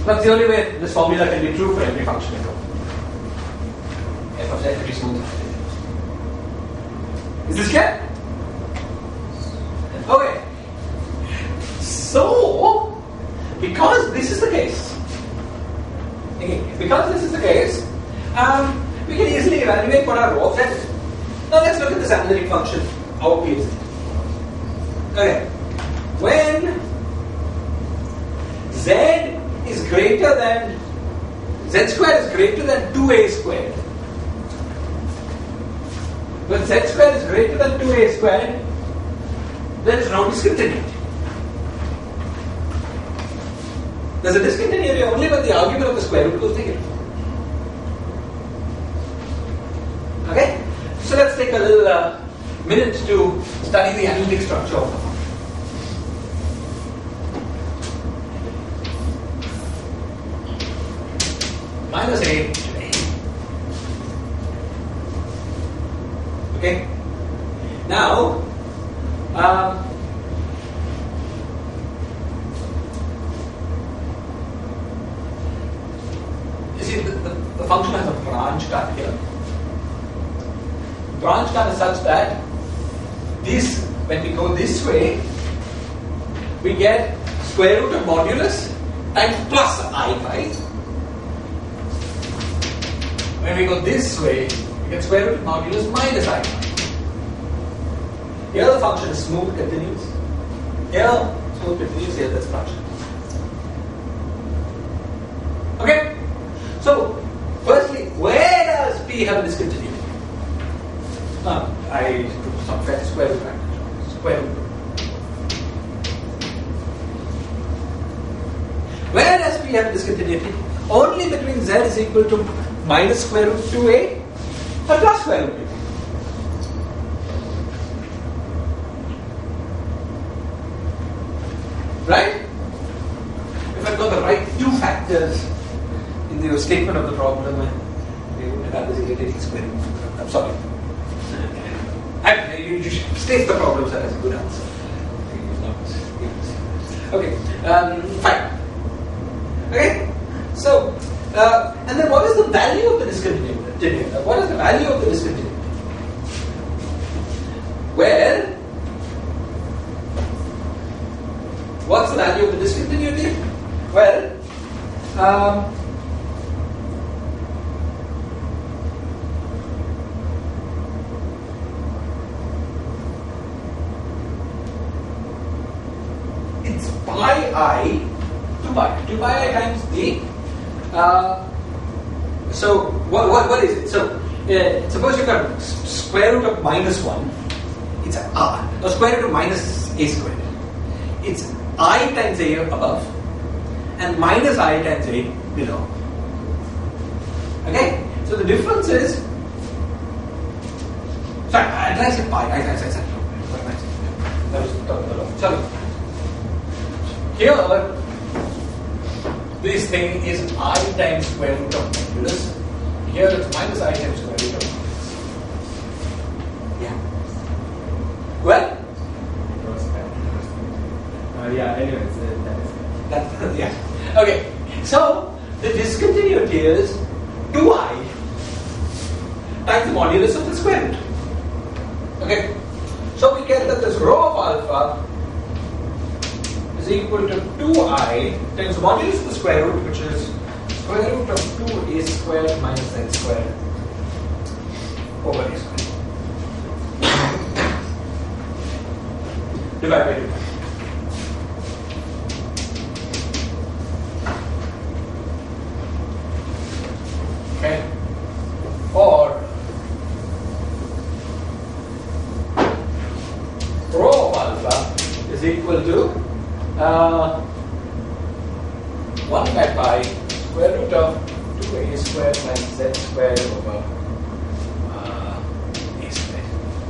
That's the only way this formula can be true for every function in rho. F of z every smooth. Is this clear? Okay. So, because this is the case, okay, because this is the case, um, we can easily evaluate what our rho of z is. Now let's look at this analytic function, our P of z. Okay. When z is greater than, z squared is greater than two a squared. When z squared is greater than two a squared, there is no discontinuity. There's a discontinuity only when the argument of the square root goes negative. Okay? So let's take a little uh, minute to study the analytic structure of the function. Minus a to a. Okay? Now, um, you see, the, the, the function has a branch cut here. Branch cut is such that this, when we go this way, we get square root of modulus times plus I phi. When we go this way, we get square root of modulus minus I phi. Here the function is smooth, continuous. Here, smooth, continuous. Here, that's function. Okay? So, firstly, where does P have a discontinuity? Now, I put some fact square root bracket. Square root. Where does P have a discontinuity? Only between z is equal to minus square root two a and plus square root two. Right? If I've got the right two factors in the statement of the problem, we wouldn't have this irritating square root. I'm sorry. I, you, you should state the problem, sir, as a good answer. Okay, um, fine. Okay, so, uh, and then what is the value of the discontinuity? What is the value of the discontinuity? Where? What's the value of the discontinuity? Well, um, it's pi I two pi two pi I times the. Uh, so what, what what is it? So uh, suppose you've got square root of minus one. It's a r. Or square root of minus a squared. It's I times a above and minus I times a below. Okay? So the difference is. Sorry, I did I say pi? I, I, I said no. That was talking below. Sorry. Here, this thing is I times square root of modulus. Here it's minus I times square root of modulus. Yeah. Well? Uh, yeah, anyways, uh, that is That, yeah. Okay. So the discontinuity is two I times the modulus of the square root. Okay. So we get that this rho of alpha is equal to two I times the modulus of the square root, which is square root of two a squared minus z squared over a squared. Divided by two. Okay. Or rho of alpha is equal to uh, one by pi square root of two a squared minus z squared over uh, a squared.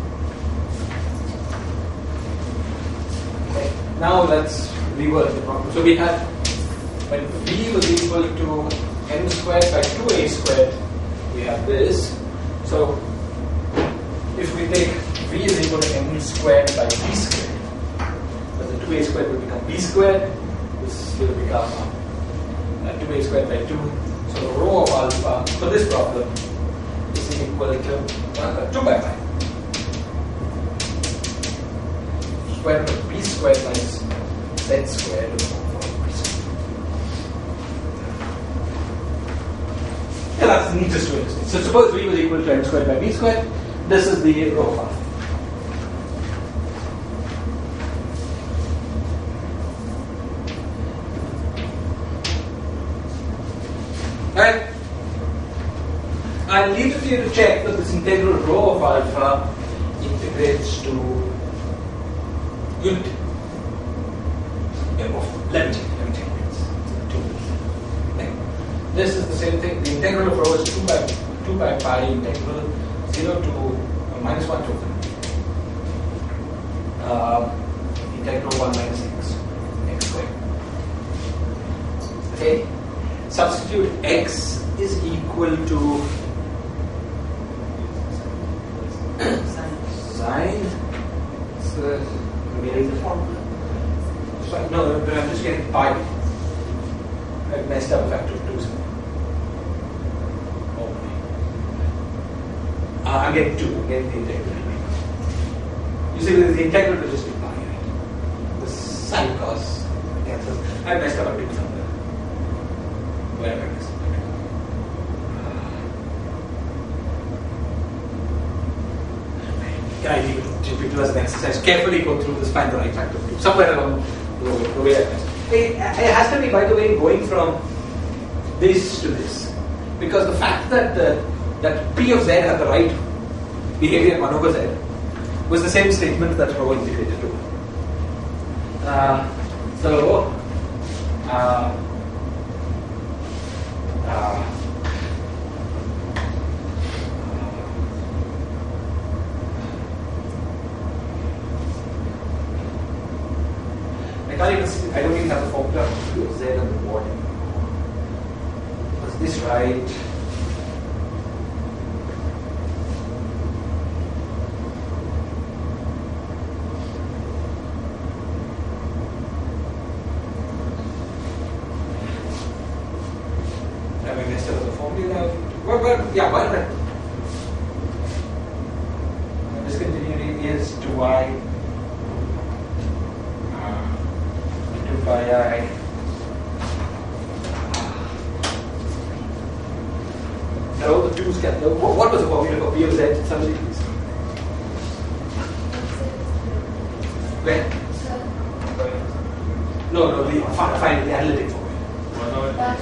Okay. Now let's rework the problem. So we had when v was equal to m squared by two a squared, we have this. So if we take v is equal to m squared by b squared, but the two a squared will become b squared, this will become uh, two a squared by two. So rho of alpha for this problem is equal to uh, two by pi. Square root of b squared minus z squared over b squared. Yeah, that's the neatest way to say it. So suppose v was equal to m squared by b squared. This is the rho of alpha. Right? I'll leave it to you to check that this integral rho of alpha integrates to unity. Yeah, of levity. Levity means two. Okay. This is the same thing. The integral of rho is two by two by pi integral zero to uh, minus one to uh, integral one minus x x squared. Okay. Substitute x is equal to sine. So, revealing the formula. So, no, but I'm just getting pi. I messed up a factor of two. Oh, uh, I'm getting two. I'm getting the integral. You see, the integral will just be pi, right? The sine cos cancels. I messed up a bit somewhere. Whatever it is. Can I leave it to people as an exercise? Carefully go through this, find the right factor of two. Somewhere along the way, the way I missed. It, it has to be, by the way, going from this to this. Because the fact that the, that P of Z had the right behavior one over Z was the same statement that rho integrated to. Uh, so, uh, Uh, I can't even see, I don't even have the formula of Z on the board. Was this right? Well, well, yeah, well, right. Discontinuity is two i uh, two pi I. Now all the twos can. What, what was the formula for P of Z? Somebody please. Where? No, no, the find the analytic formula.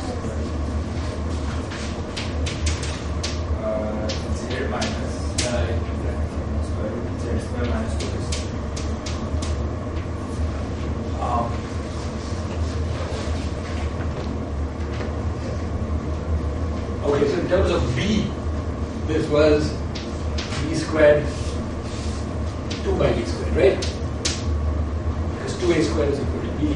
Okay, so in terms of b, this was b squared two by b squared, right? Because two a squared is equal to b.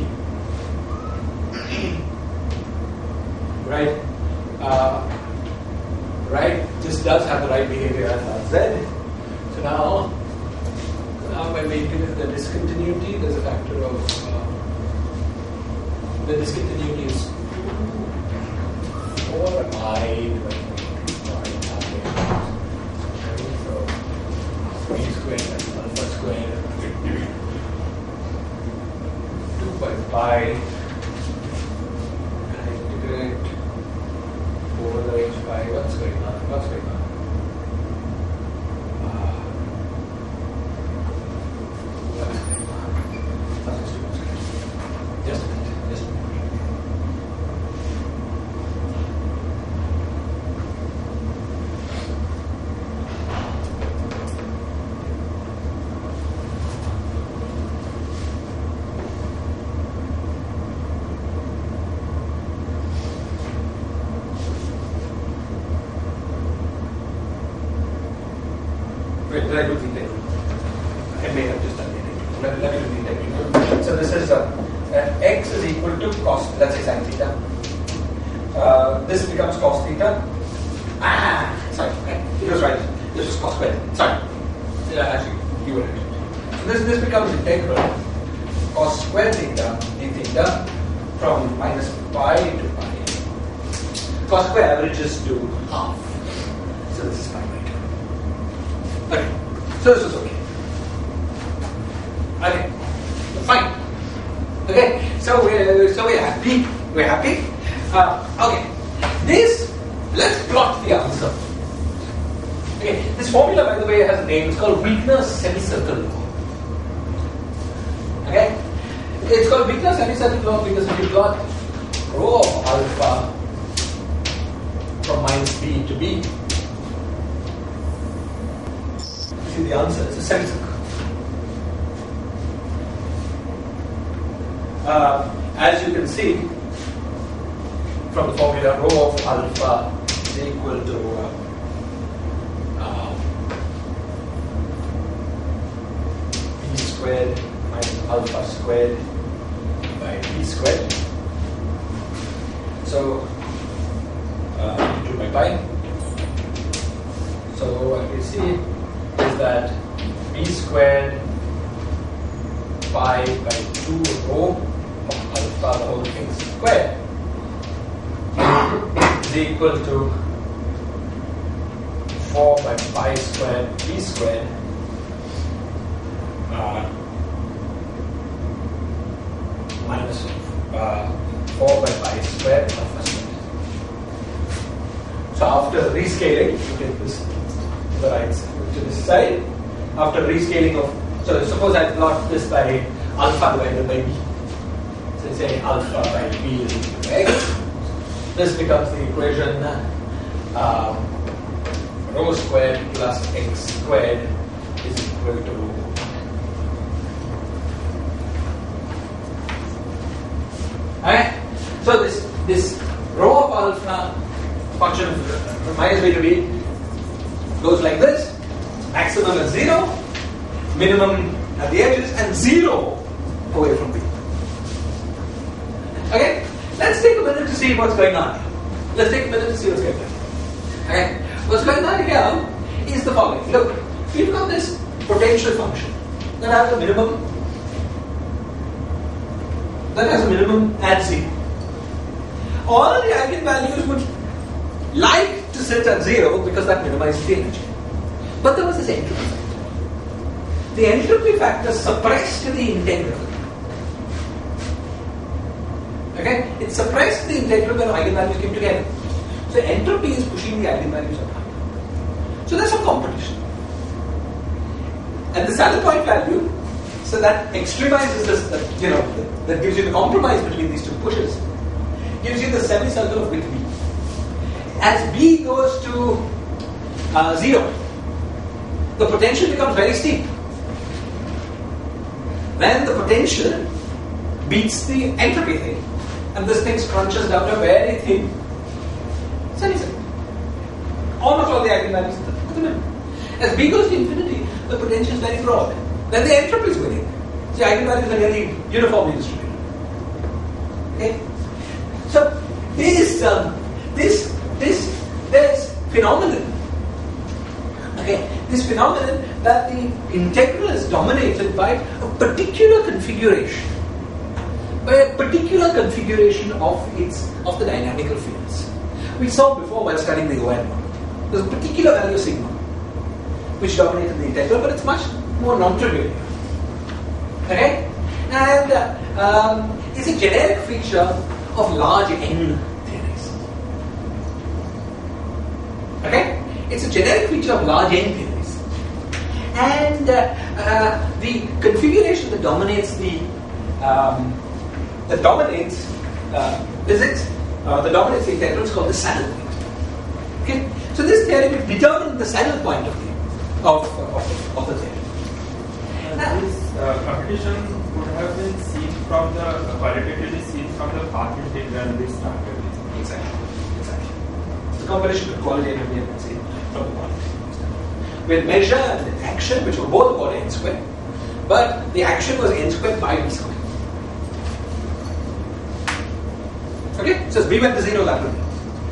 Right? Uh, right? This does have the right behavior as R Z. So now, now when we integrate the discontinuity, there's a factor of uh, the discontinuity is four i so b squared and alpha squared two by pi and integrate over the h by what's going on? What's going on? Uh, what's going on? What's going on? Just a minute. Just a minute. Did I do the integral? I may have just done the integral. Let, let me do the integral. So this is uh, uh, x is equal to cos, let's say sin theta. Uh, this becomes cos theta. Ah, sorry, okay. It was right. This was cos squared. Sorry. Yeah, actually, you were right. So this, this becomes integral cos squared theta d theta from minus pi to pi cos square averages to half. So this is pi by two. Okay, so this is okay. Okay, fine. Okay, so we're so we're happy. We're happy. Uh, okay, this let's plot the answer. Okay, this formula, by the way, has a name. It's called Wigner's semicircle law. Okay, it's called Wigner's semicircle law because if you plot rho of alpha from minus b to b, you see the answer is a semicircle. Uh, as you can see from the formula, rho of alpha is equal to uh, uh, b squared minus alpha squared by b squared. So, uh, two by pi. So what we see is that b squared pi by two rho of alpha, the whole thing squared, is equal to four by pi squared b squared uh, minus uh, four by pi squared alpha squared. So after rescaling, you take this to the right side, to this side. After rescaling of, so suppose I plot this by alpha divided by b. So say alpha by b is equal to x. This becomes the equation um, rho squared plus x squared is equal to alright. So this this rho of alpha function from minus b to b goes like this: maximum at zero, minimum at the edges, and zero away from b. Okay, let's take a minute to see what's going on. Let's take a minute to see what's going on. Okay, what's going on here is the following. Look, we've got this potential function that has a minimum, that has a minimum at zero. All the eigenvalues would like to sit at zero because that minimizes the energy. But there was this entropy factor. The entropy factor suppressed the integral. Okay? It suppressed the integral when eigenvalues came together. So entropy is pushing the eigenvalues apart. So there's some competition. And the saddle point value, so that extremizes this, that, you know, that, that gives you the compromise between these two pushes, gives you the semicircle of width b. As b goes to uh, zero, the potential becomes very steep. Then the potential beats the entropy thing, and this thing crunches down to a very thin semicircle. Almost all the eigenvalues at the middle. As b goes to infinity, the potential is very broad. Then the entropy is winning. The eigenvalues are nearly uniformly distributed. Okay? So this, um, this, this, this phenomenon. Okay, this phenomenon that the integral is dominated by a particular configuration, by a particular configuration of its of the dynamical fields. We saw before while studying the O N model. There's a particular value sigma which dominated the integral, but it's much more non-trivial. Okay, and uh, um, it's a generic feature of large N theories. Okay, it's a generic feature of large N theories, and uh, uh, the configuration that dominates the um, that dominates uh, physics, uh, that dominates the integral is called the saddle point. Okay, so this theory will determine the saddle point of the of of, of the theory. And this uh, competition would have been seen from the uh, qualitatively seen from the path integral we started with. Exactly, exactly. The competition could qualitatively have been seen from the quantitative. With measure and action, which were both about n squared, but the action was n squared by b squared. Okay, so as b went to zero, that would be.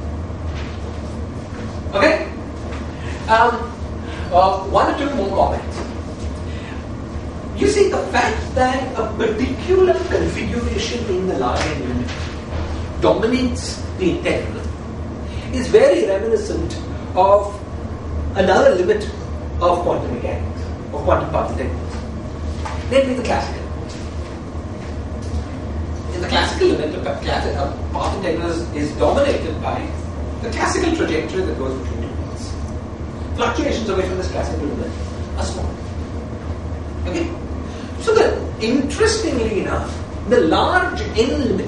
Okay? Um, uh, one or two more comments. You see, the fact that a particular configuration in the large n unit dominates the integral is very reminiscent of another limit of quantum mechanics, of quantum particle techniques, namely the classical limit. In the classical limit, a path integral is, is dominated by the classical trajectory that goes between two points. Fluctuations away from this classical limit are small. Okay? So that, interestingly enough, the large n limit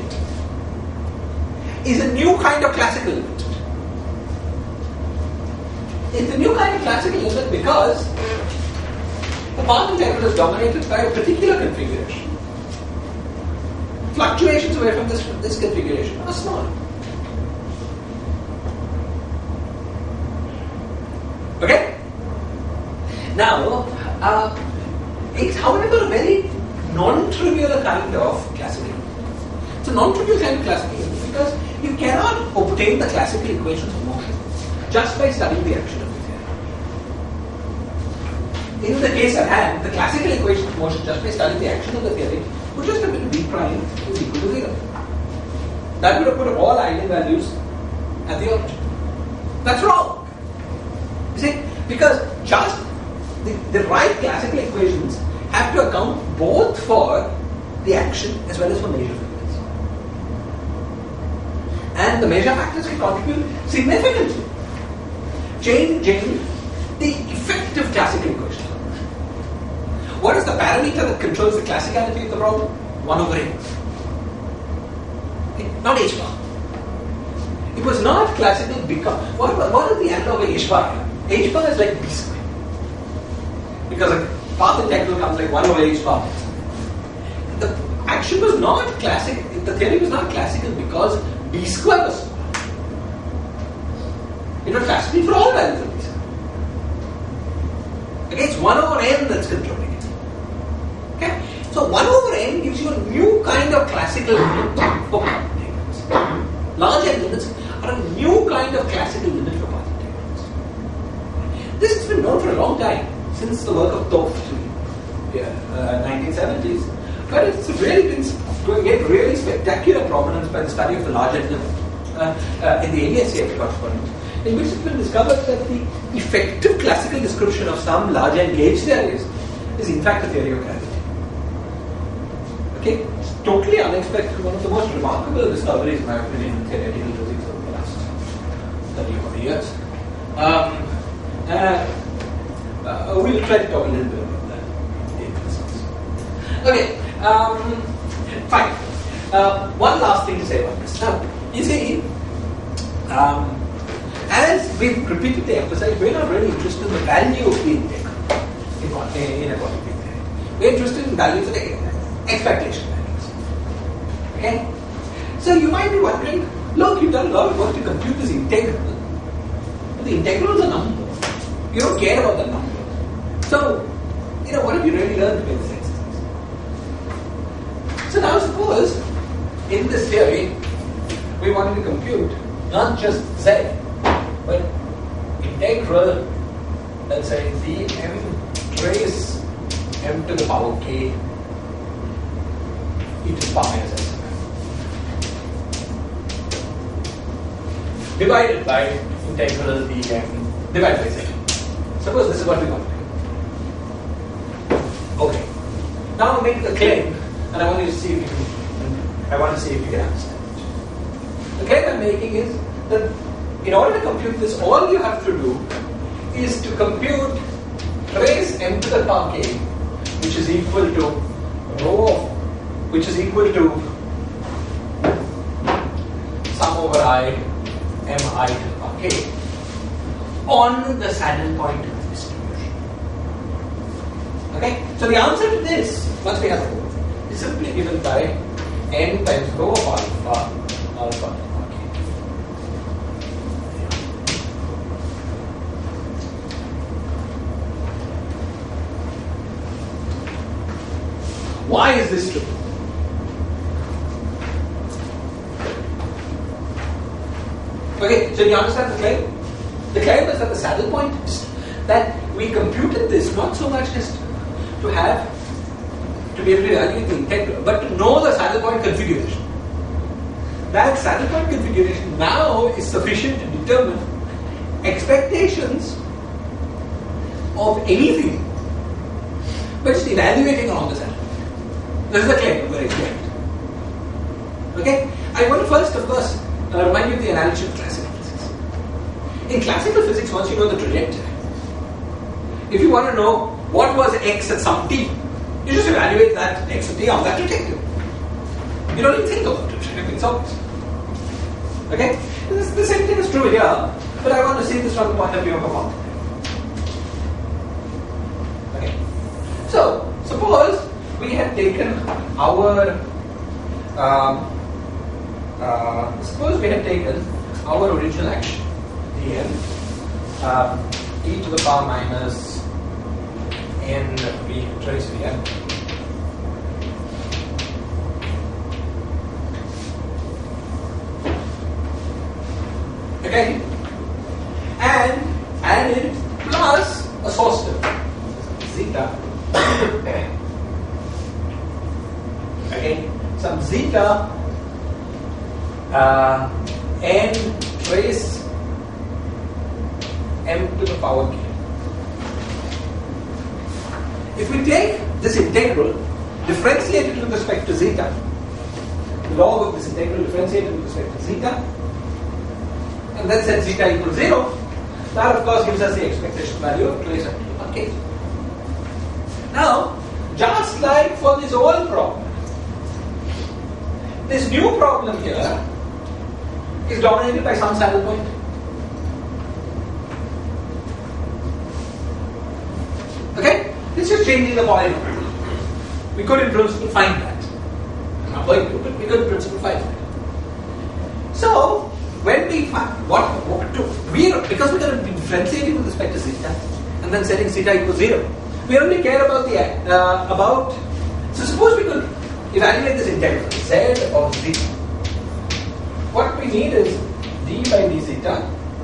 is a new kind of classical limit. It's a new kind of classical limit because the path integral is dominated by a particular configuration. Fluctuations away from this, this configuration are small. Okay? Now, uh, it's however a very non-trivial kind of classical limit. It's a non-trivial kind of classical limit because you cannot obtain the classical equations of motion just by studying the action of the theory. In the case at hand, the classical equations of motion just by studying the action of the theory would just have been v prime is equal to zero. That would have put all eigenvalues at the origin. That's wrong. You see, because just the, the right classical equations have to account both for the action as well as for measure factors. And the measure factors can contribute significantly, changing the effective classical equations of motion. What is the parameter that controls the classicality of the problem? one over n. Okay, not h bar. It was not classical because what, what is the analog of h bar? H bar is like b square. Because a path integral comes like one over h bar. The action was not classic, the theory was not classical because b square was small. It was classical for all values of b square. Okay, it's one over n that's controlling it. Okay? So one over n gives you a new kind of classical limit for path integrals. Large n limits are a new kind of classical limit for path integrals. This has been known for a long time, since the work of Toft in the uh, nineteen seventies, but it's really been going to get really spectacular prominence by the study of the large n limit uh, uh, in the A S C F correspondence, in which it's been discovered that the effective classical description of some large n gauge theories is in fact a theory of gravity. Okay, it's totally unexpected, one of the most remarkable discoveries, in my opinion, in theoretical physics over the last thirty or forty years. Um, uh, uh, we'll try to talk a little bit about that in this course. Okay, um, fine. Uh, one last thing to say about this. Now, you see, um, as we've repeatedly emphasized, we're not really interested in the value of the integral in, in a quantum field theory. We're interested in values of the expectation values. Okay? So you might be wondering, look, you've done a lot of work to compute this integral. But the integral is a number. You don't care about the number. So, you know, what have you really learned with this exercise? So now suppose, in this theory, we wanted to compute not just z, but integral, let's say, dm trace m to the power k e to the power minus s divided by integral dm divided by z. Suppose this is what we want to do. Okay. Now I'll make the claim, and I want you to see if you can, I want to see if you can understand it. The claim I'm making is that in order to compute this, all you have to do is to compute trace m to the power k, which is equal to rho of, which is equal to sum over I mi to the power k on the saddle point distribution. Okay? So the answer to this, once we have the whole thing, is simply given by n times rho of alpha alpha. Why is this true? Okay, so you understand the claim? The claim is that the saddle point is that we computed this not so much just to have, to be able to evaluate the integral, but to know the saddle point configuration. that saddle point configuration now is sufficient to determine expectations of anything by just evaluating along the saddle point. This is the claim I'm going to explain. Okay? I want to first, of course, uh, remind you of the analogy of classical physics. In classical physics, once you know the trajectory, if you want to know what was x at some t, you just evaluate that x at t on that trajectory. You don't even think about it. It's obvious. Okay? This, the same thing is true here, but I want to see this from the point of view of a quantum. Okay? So, suppose we had taken our um, uh, suppose we had taken our original action, dn, uh, e to the power minus n v trace vn. Okay, and added plus a source term, zeta. Okay, some zeta uh, n trace m to the power k. If we take this integral, differentiate it with respect to zeta, the log of this integral differentiated with respect to zeta, and then set zeta equals zero, that of course gives us the expectation value of trace m to the power k. Now, just like for this old problem, this new problem here is dominated by some saddle point. Okay? It's just changing the polynomial. We could in principle find that. I'm not going to, but we could in principle find that. So, when we find what, what to, we are, because we're going to be differentiating with respect to zeta and then setting zeta equals zero, we only care about the uh, about. So suppose we could evaluate this integral z of zeta. What we need is d by d zeta,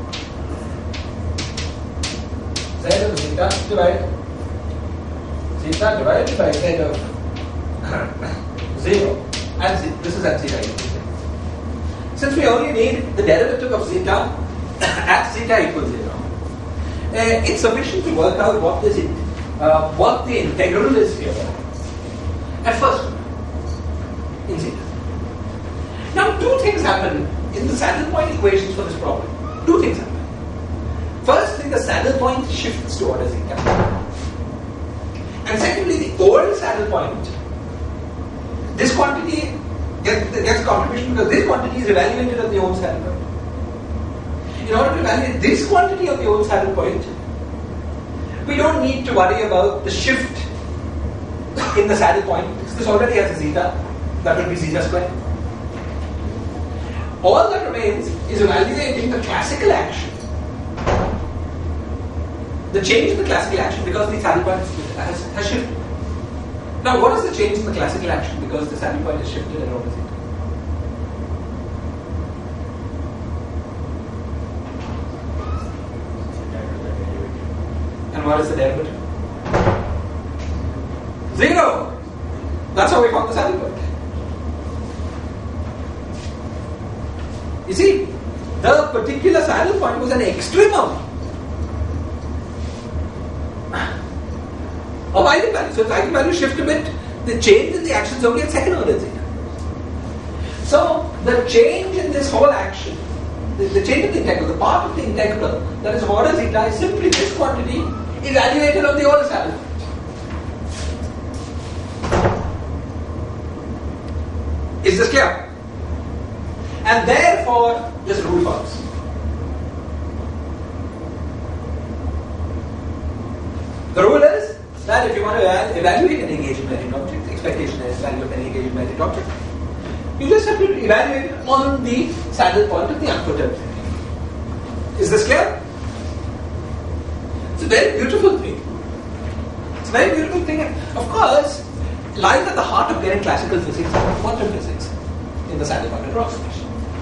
z of zeta divided zeta divided by z of zero, and z, this is at zeta equals zero. Since we only need the derivative of zeta at zeta equals zero, uh, it's sufficient to work out what this is. Uh, what the integral is here at first in zeta. Now, two things happen in the saddle point equations for this problem. Two things happen. Firstly, the saddle point shifts to order zeta, and secondly, the old saddle point, this quantity gets, gets contribution because this quantity is evaluated at the old saddle point. In order to evaluate this quantity of the old saddle point, we don't need to worry about the shift in the saddle point because this already has a zeta, that will be zeta squared. All that remains is evaluating the classical action, the change in the classical action because the saddle point has, has shifted. Now, what is the change in the classical action because the saddle point is shifted at order zeta? And what is the derivative? Zero! That's how we found the saddle point. You see, the particular saddle point was an extremum of eigenvalue. So if eigenvalue shift a bit, the change in the action is only at second order zeta. So the change in this whole action, the, the change of the integral, the part of the integral that is of order zeta is simply this quantity evaluated on the order saddle point. Is this clear? And therefore, this rule follows. The rule is that if you want to evaluate an engaged merit object, expectation is value of an engaged merit object, you just have to evaluate it on the saddle point of the unperturbed theory. Is this clear? It's a very beautiful thing. It's a very beautiful thing. And of course, lies at the heart of getting classical physics and quantum physics in the saddle point approximation.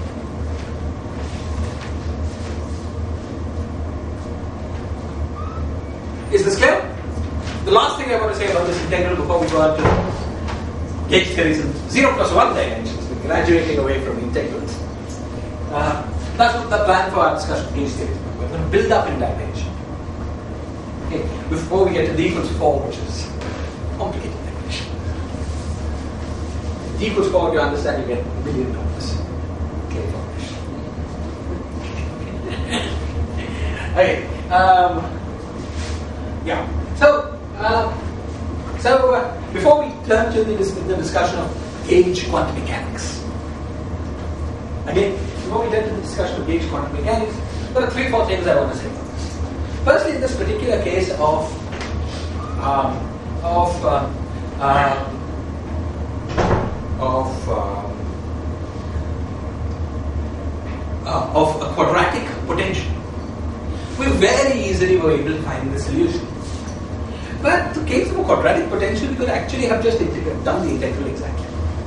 Is this clear? The last thing I want to say about this integral before we go on to gauge theories in zero plus one dimensions, graduating away from integrals. Uh, that's what the plan for our discussion of gauge theory. We're going to build up in that direction. Okay, before we get to d equals four, which is complicated definition. D equals four, you understand, you get a million dollars. Okay, okay. Um, yeah. So, uh, so uh, before we turn to the, the discussion of gauge quantum mechanics, again, before we turn to the discussion of gauge quantum mechanics, there are three, four things I want to say about this. Firstly, in this particular case of um, of uh, uh, of um, uh, of a quadratic potential, we very easily were able to find the solution. But in the case of a quadratic potential, we could actually have just integra- done the integral exactly.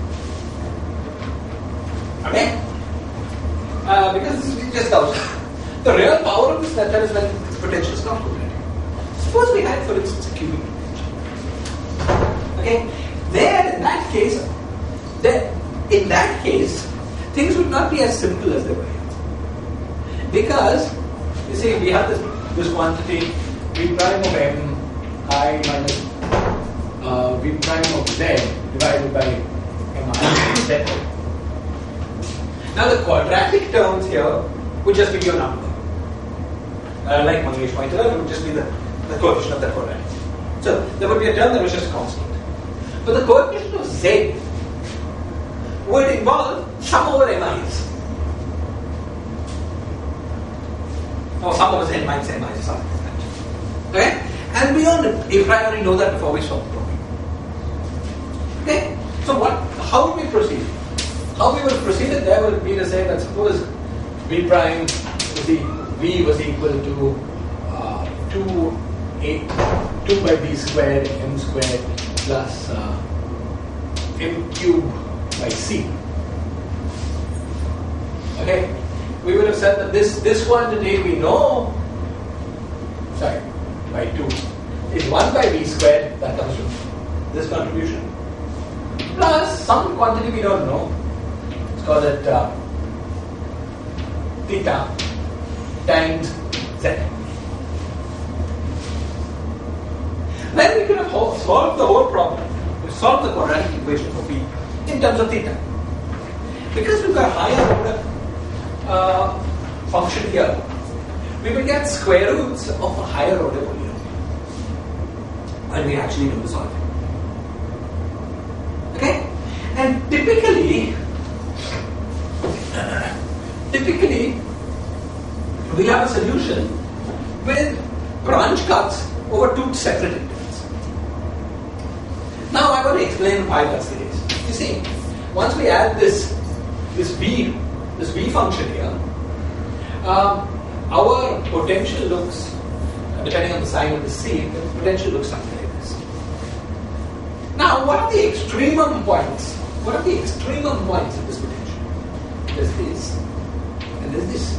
Okay? Uh, because we just out. The real power of this method is when its potential is not quadratic. Suppose we had, for instance, a cubic potential. Okay? There, in that case, then in that case, things would not be as simple as they were here. Because, you see, we have this, this quantity v prime of m I minus uh, v prime of z divided by m I z. Now the quadratic terms here would just give you a number. Uh, like Mangesh pointed out, it would just be the, the coefficient of that quadratic. So there would be a term that was just constant. But the coefficient of z would involve sum over mi's. Or sum over z minus n minus something like that. Okay? And beyond it, if I already know that before we solve the problem. Okay? So what how would we proceed? How we would have proceeded there would be to say that suppose v prime was the v was equal to uh, two a two by b squared m squared plus uh, m cube by c. Okay, we would have said that this this quantity we know, sorry, by two is one by b squared, that comes from this contribution, plus some quantity we don't know. Call it uh, theta times z. Then we could have solved the whole problem. We solved the quadratic equation for p in terms of theta. Because we've got a higher order uh, function here, we will get square roots of a higher order polynomial when we actually do the solving. Okay? And typically, Typically, we'll have a solution with branch cuts over two separate integrals. Now I want to explain why that's the case. You see, once we add this this v, this v function here, um, our potential looks, depending on the sign of the c, the potential looks something like this. Now, what are the extremum points? What are the extremum points of this potential? There's this, and there's this.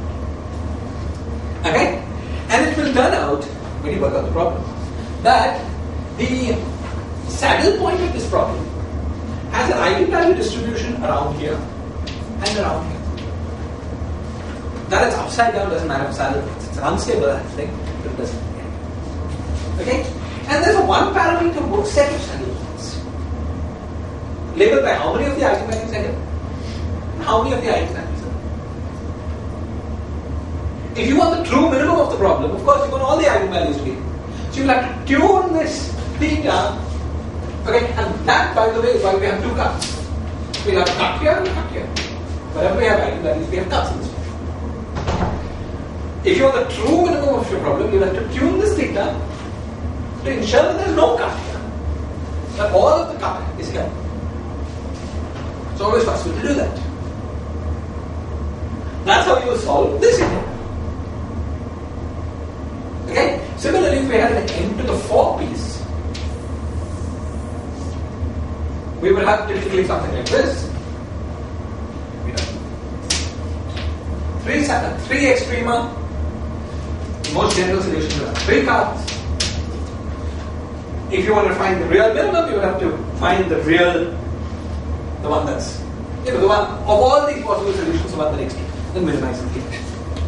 Okay? And it will turn out, when you work out the problem, that the saddle point of this problem has an eigenvalue distribution around here and around here. That is upside down, doesn't matter for saddle points. It's an unstable thing, but it doesn't matter. Okay? And there's a one parameter set of saddle points. Labeled by how many of the eigenvalues are here? How many of the eigenvalues are there? If you want the true minimum of the problem, of course you want all the eigenvalues to be. So you'll have to tune this theta. Okay, and that, by the way, is why we have two cuts. We'll have a cut here and a cut here. Wherever we have eigenvalues, we have cuts in this way. If you want the true minimum of your problem, you'll have to tune this theta to ensure that there's no cut here. That all of the cut is here. It's always possible to do that. That's how you solve this integral. Okay? Similarly, if we had an n to the four piece, we would have typically something like this. Three, three extrema. Most general solutions will have three cuts. If you want to find the real minimum, you will have to find the real, the one that's You know, the one of all these possible solutions, the one that extremes, then minimize the case.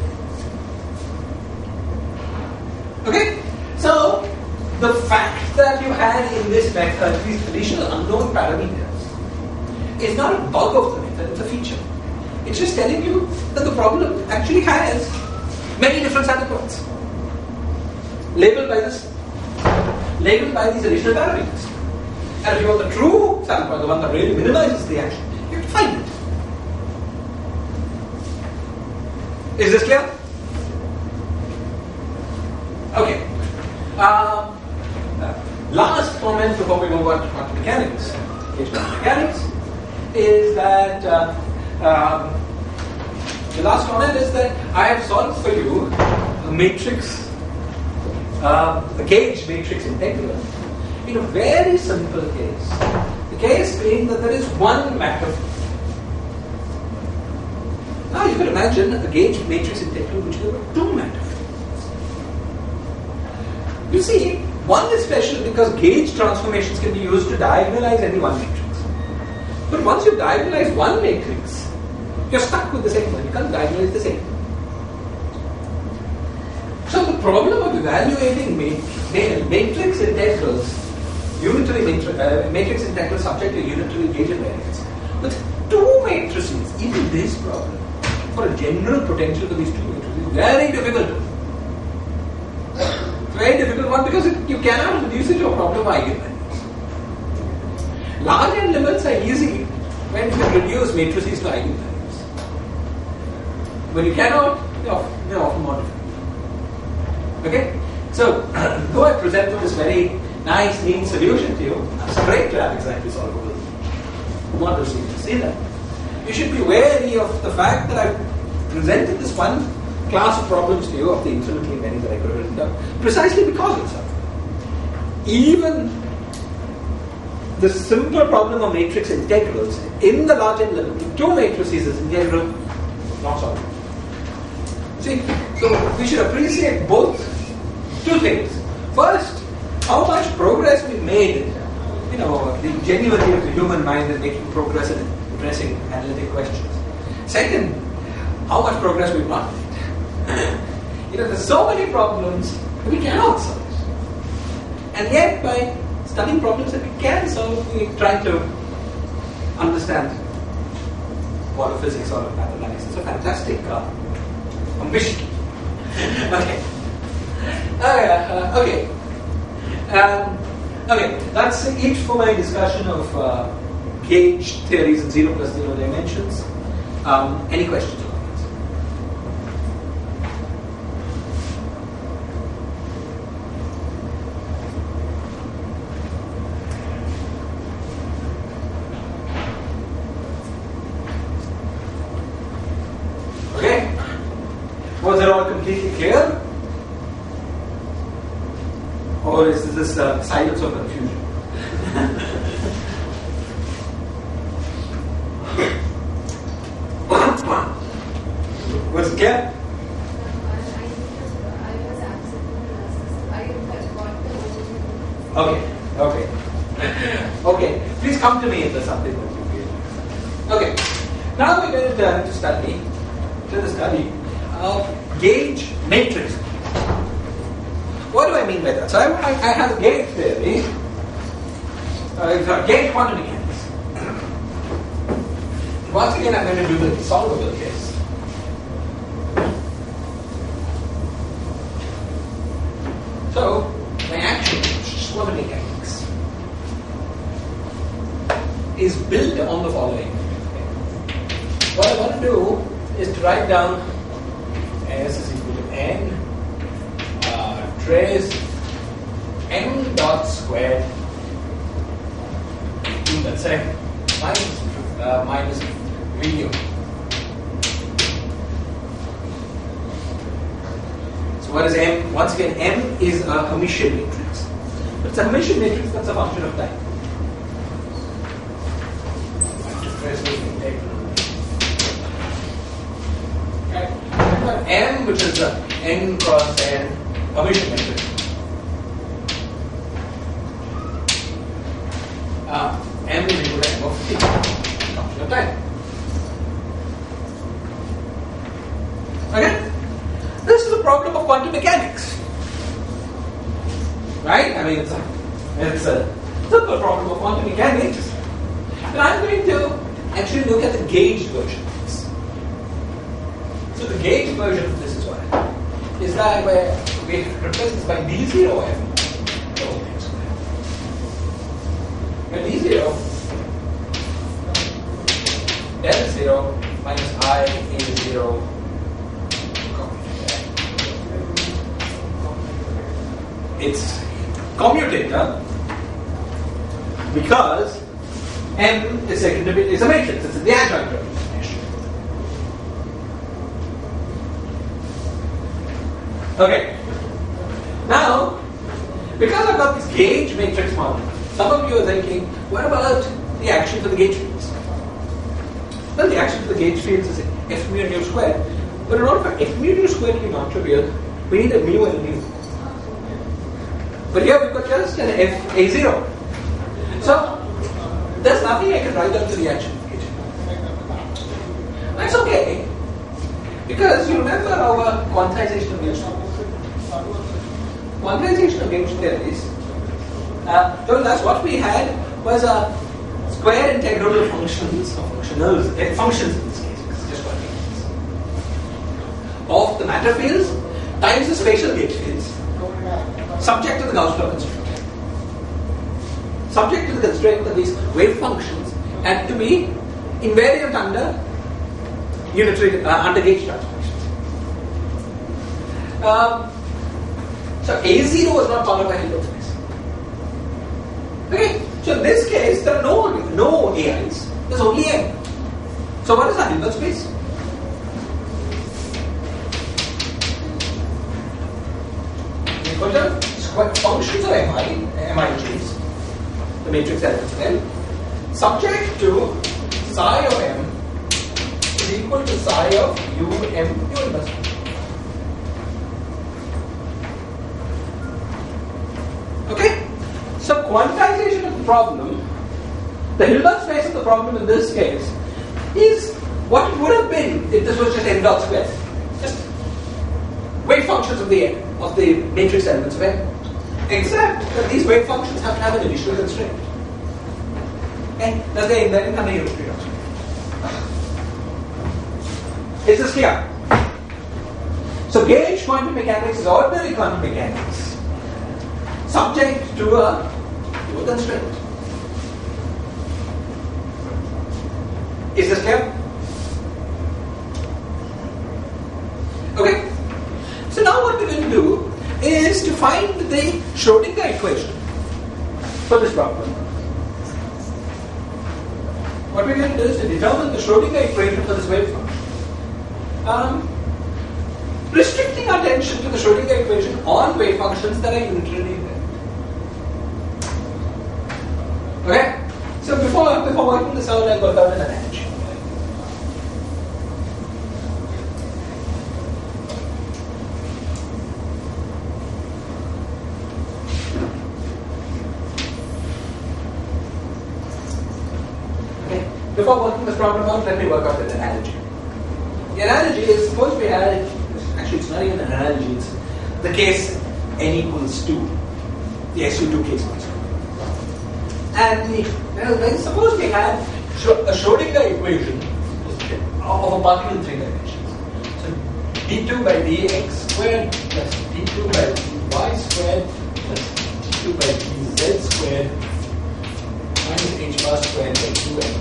Okay? So, the fact that you had in this method these additional unknown parameters is not a bug of the method, it's a feature. It's just telling you that the problem actually has many different sample points labeled by this, labeled by these additional parameters. And if you want the true sample point, the one that really minimizes the action, you have to find it. Is this clear? Okay. Um, uh, last comment before we move on to quantum mechanics, quantum mechanics, is that uh, um, the last comment is that I have solved for you a matrix, uh, a gauge matrix integral in a very simple case. The case being that there is one matter. Now you can imagine a gauge matrix integral which there were two matter. You see, one is special because gauge transformations can be used to diagonalize any one matrix. But once you diagonalize one matrix, you're stuck with the second one. You can't diagonalize the second. So the problem of evaluating ma- matrix integrals, unitary matri- uh, matrix integrals subject to unitary gauge invariance, with two matrices, even this problem, for a general potential for these two matrices, is very difficult. Very difficult one because it, you cannot reduce it to a problem of eigenvalues. Large n limits are easy when you can reduce matrices to eigenvalues. When you cannot, they're often, they're often more difficult. Okay? So, though I presented this very nice, neat solution to you, it's great to have exactly solvable models. You can see that. You should be wary of the fact that I've presented this one class of problems to you of the infinitely many that I could have written down, precisely because of something. Even the simpler problem of matrix integrals in the large n level, with two matrices as integral, not solvable. See, so we should appreciate both two things. First, how much progress we made, you know, the genuinity of the human mind in making progress in addressing analytic questions. Second, how much progress we've not made. You know, there's so many problems that we cannot solve. And yet, by studying problems that we can solve, we're trying to understand quantum physics or mathematics. It's a fantastic uh, ambition. Okay. Uh, uh, okay. Um, okay, that's it for my discussion of uh, gauge theories in zero plus zero dimensions. Um, any questions? Was it all completely clear? Or is this uh, silence of confusion? Was it clear? Okay, okay. Okay, please come to me if there's something that you feel. Okay, now we're going to turn to study, to the study of gauge matrix. What do I mean by that? So I, I, I have a gauge theory, uh, sorry, gauge quantum mechanics. Once again, I'm going to do the solvable case. So, my action, quantum mechanics, is built on the following. What I want to do is to write down S is equal to n uh, trace n dot squared, let's say minus uh, minus v. So what is m? Once again, m is a Hermitian matrix, but it's a Hermitian matrix that's a function of time. M, which is the n cross n Hermitian matrix. Uh, m is equal to m of t, function of time. problem of quantum mechanics. Right? I mean, it's a, it's a simple problem of quantum mechanics. And I'm going to actually look at the gauged version of this. So the gauged version of this is what? Is that where we replace this by d zero m over x squared. Where d zero, del zero minus I a zero. It's commutator because M is a, is a matrix, it's the adjoint representation. Okay. Now, because I've got this gauge matrix model, some of you are thinking, what about the action for the gauge fields? Well, the action for the gauge fields is F mu and mu squared. But in order for F mu and mu squared to be non-trivial, we need a mu and a mu. But here we've got just an F a zero. So, there's nothing I can write down to the action gauge. That's okay. Because you remember our quantization of gauge theories. Quantization of gauge theories uh, told us what we had was a square integral of functions, or functionals, uh, functions in this case, because it's just what it is, of the matter fields times the spatial gauge fields, subject to the Gauss-Law constraint. Subject to the constraint that these wave functions had to be invariant under unitary uh, under gauge transformations. Um, so a zero is not part of a Hilbert space. Okay, so in this case there are no no A Is. There's only M. So what is a Hilbert space? Equal to functions of M I, M I Gs, the matrix elements of M, subject to psi of M is equal to psi of U M U inverse. Okay? So quantization of the problem, the Hilbert space of the problem in this case, is what it would have been if this was just M dot squared. Just wave functions of the of the matrix elements of M. Except that these wave functions have to have an initial constraint. Okay? That's the invariant under unitary transform. Is this clear? So gauge quantum mechanics is ordinary quantum mechanics, subject to a, to a constraint. Is this clear? Okay. So now what we're going to do is to find the Schrodinger equation for this problem. What we're going to do is to determine the Schrodinger equation for this wave function. Um, restricting our attention to the Schrodinger equation on wave functions that are unitarily independent. Okay? So before, before working this out, I'll work out an analogy. Before working this problem out, let me work out an analogy. The analogy is, suppose we had, actually it's not even an analogy, it's the case n equals two, the S U two case equals two. And the, then suppose we had a Schrodinger equation of a particle in three dimensions. So d two by dx squared plus d two by dy squared plus d two by dz squared minus h bar squared by two m.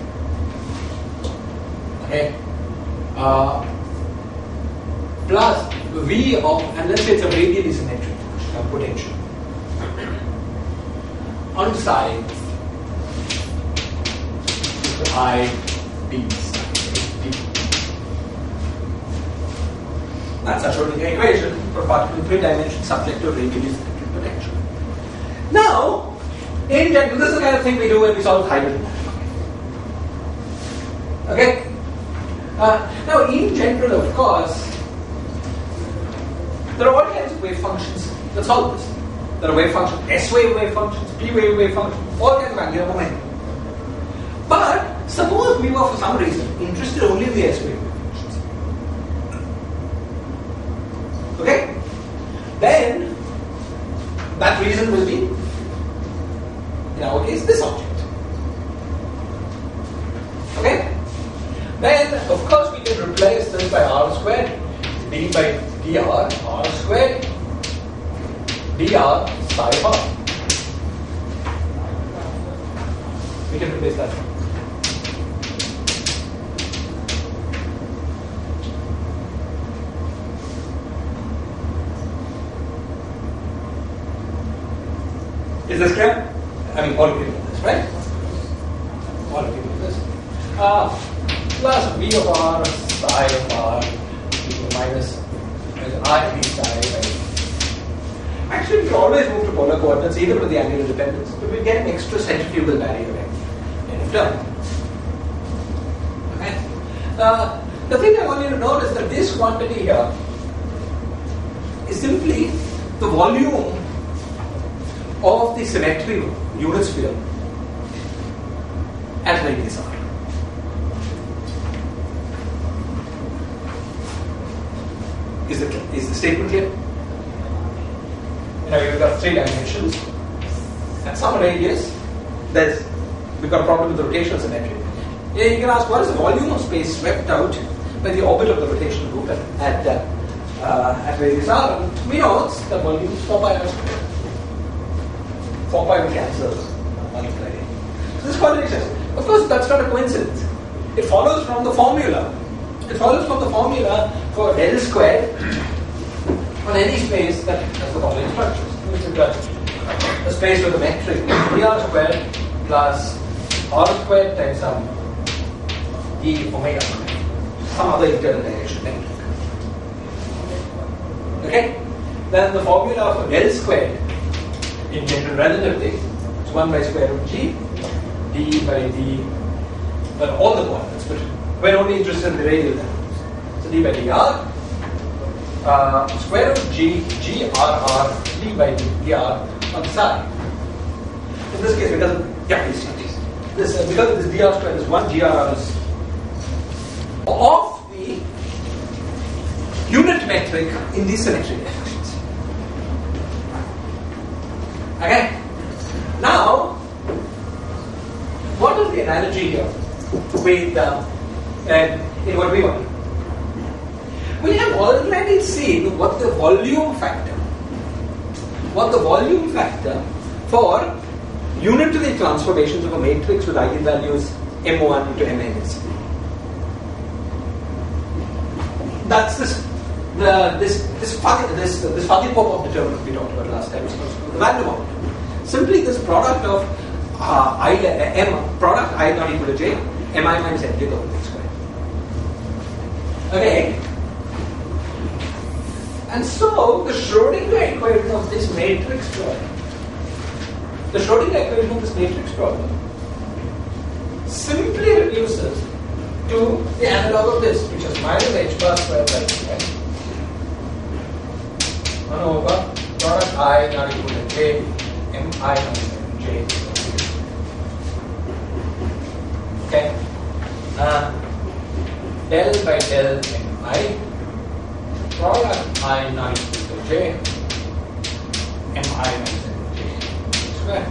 Okay. Uh, plus v of, and let's say it's a radially symmetric uh, potential on the side I d. That's our Schrodinger equation for a particle in three dimensions subject to a radially symmetric potential. Now, in general, this is the kind of thing we do when we solve hydrogen. Okay? Uh, now, in general, of course, there are all kinds of wave functions that solve this. There are wave functions, S-wave wave functions, P-wave wave functions, all kinds of angular momentum. But suppose we were, for some reason, interested only in the S-wave wave functions. Okay? then that reason will be, in our case, this object. Okay? Then, of course, we can replace this by r squared, d by dr, r squared, dr psi of r. We can replace that. Is this clear? I mean, all of you know this, right? All of you know this. Uh, plus v of r psi of r minus I d psi by. Actually, we can always move to polar coordinates even with the angular dependence, but we get an extra centrifugal barrier in of term. Okay. Uh, the thing I want you to note is that this quantity here is simply the volume of the symmetry unit sphere at radius r. Is the, is the statement clear? You know, you've got three dimensions. At some radius, there's we've got a problem with the rotational symmetry. Yeah, you can ask, what is the volume of space swept out by the orbit of the rotational group at at, uh, uh, at radius r? And we know it's the volume is four pi r squared. four pi will cancel multiplying. So this quantity says, of course, that's not a coincidence. It follows from the formula. It follows from the formula for del squared on any space that has the following structures. A space with a metric dr squared plus r squared times some d omega squared, some other internal direction metric. Okay? Then the formula for del squared in general relativity is one by square root g d by d, well, all the coordinates, but we're only interested in the radial values. So d by dr, uh, square root g, g r r, d by d, dr on the side. In this case, because of, yeah, please, please. This, uh, because of this dr square, this one grr is of the unit metric in these symmetry directions. Okay? Now, what is the analogy here with uh, uh, in what we want? We have already seen what the volume factor, what the volume factor for unitary transformations of a matrix with eigenvalues m one to mn is. That's this the this this this this Faddeev-Popov determinant we talked about last time. The value of simply this product of uh, I uh, m product I not equal to j mi minus n j the whole square. Okay. And so the Schrodinger equation of this matrix problem, the Schrodinger equation of this matrix problem simply reduces to the analog of this, which is minus h bar square by square one over product I not equal to j mi minus j. Okay. Uh, del by del mi product I not equal to j mi minus j square.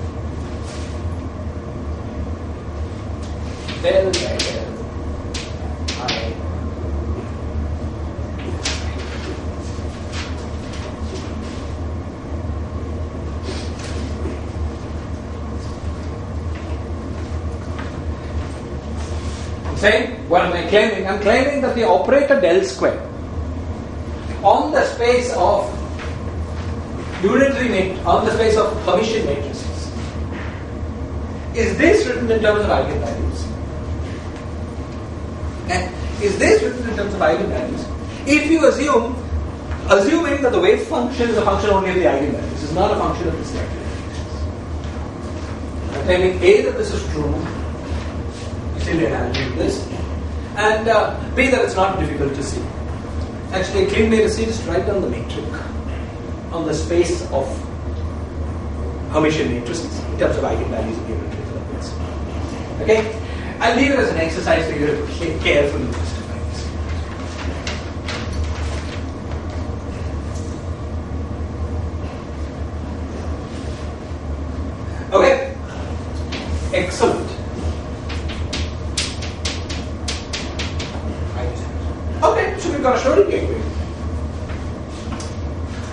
Del by del I I'm saying, what am I claiming? I'm claiming that the operator del square on the space of unitary mat- on the space of Hermitian matrices is this written in terms of eigenvalues? And is this written in terms of eigenvalues? If you assume, assuming that the wave function is a function only of the eigenvalues, is not a function of the selected matrices. I'm claiming A, that this is true, you see the analogy of this, and uh, B, that it's not difficult to see. Actually, a clean way to see is right on the matrix, on the space of Hermitian matrices in terms of eigenvalues of unitary elements. Okay? I'll leave it as an exercise for you to carefully justify this.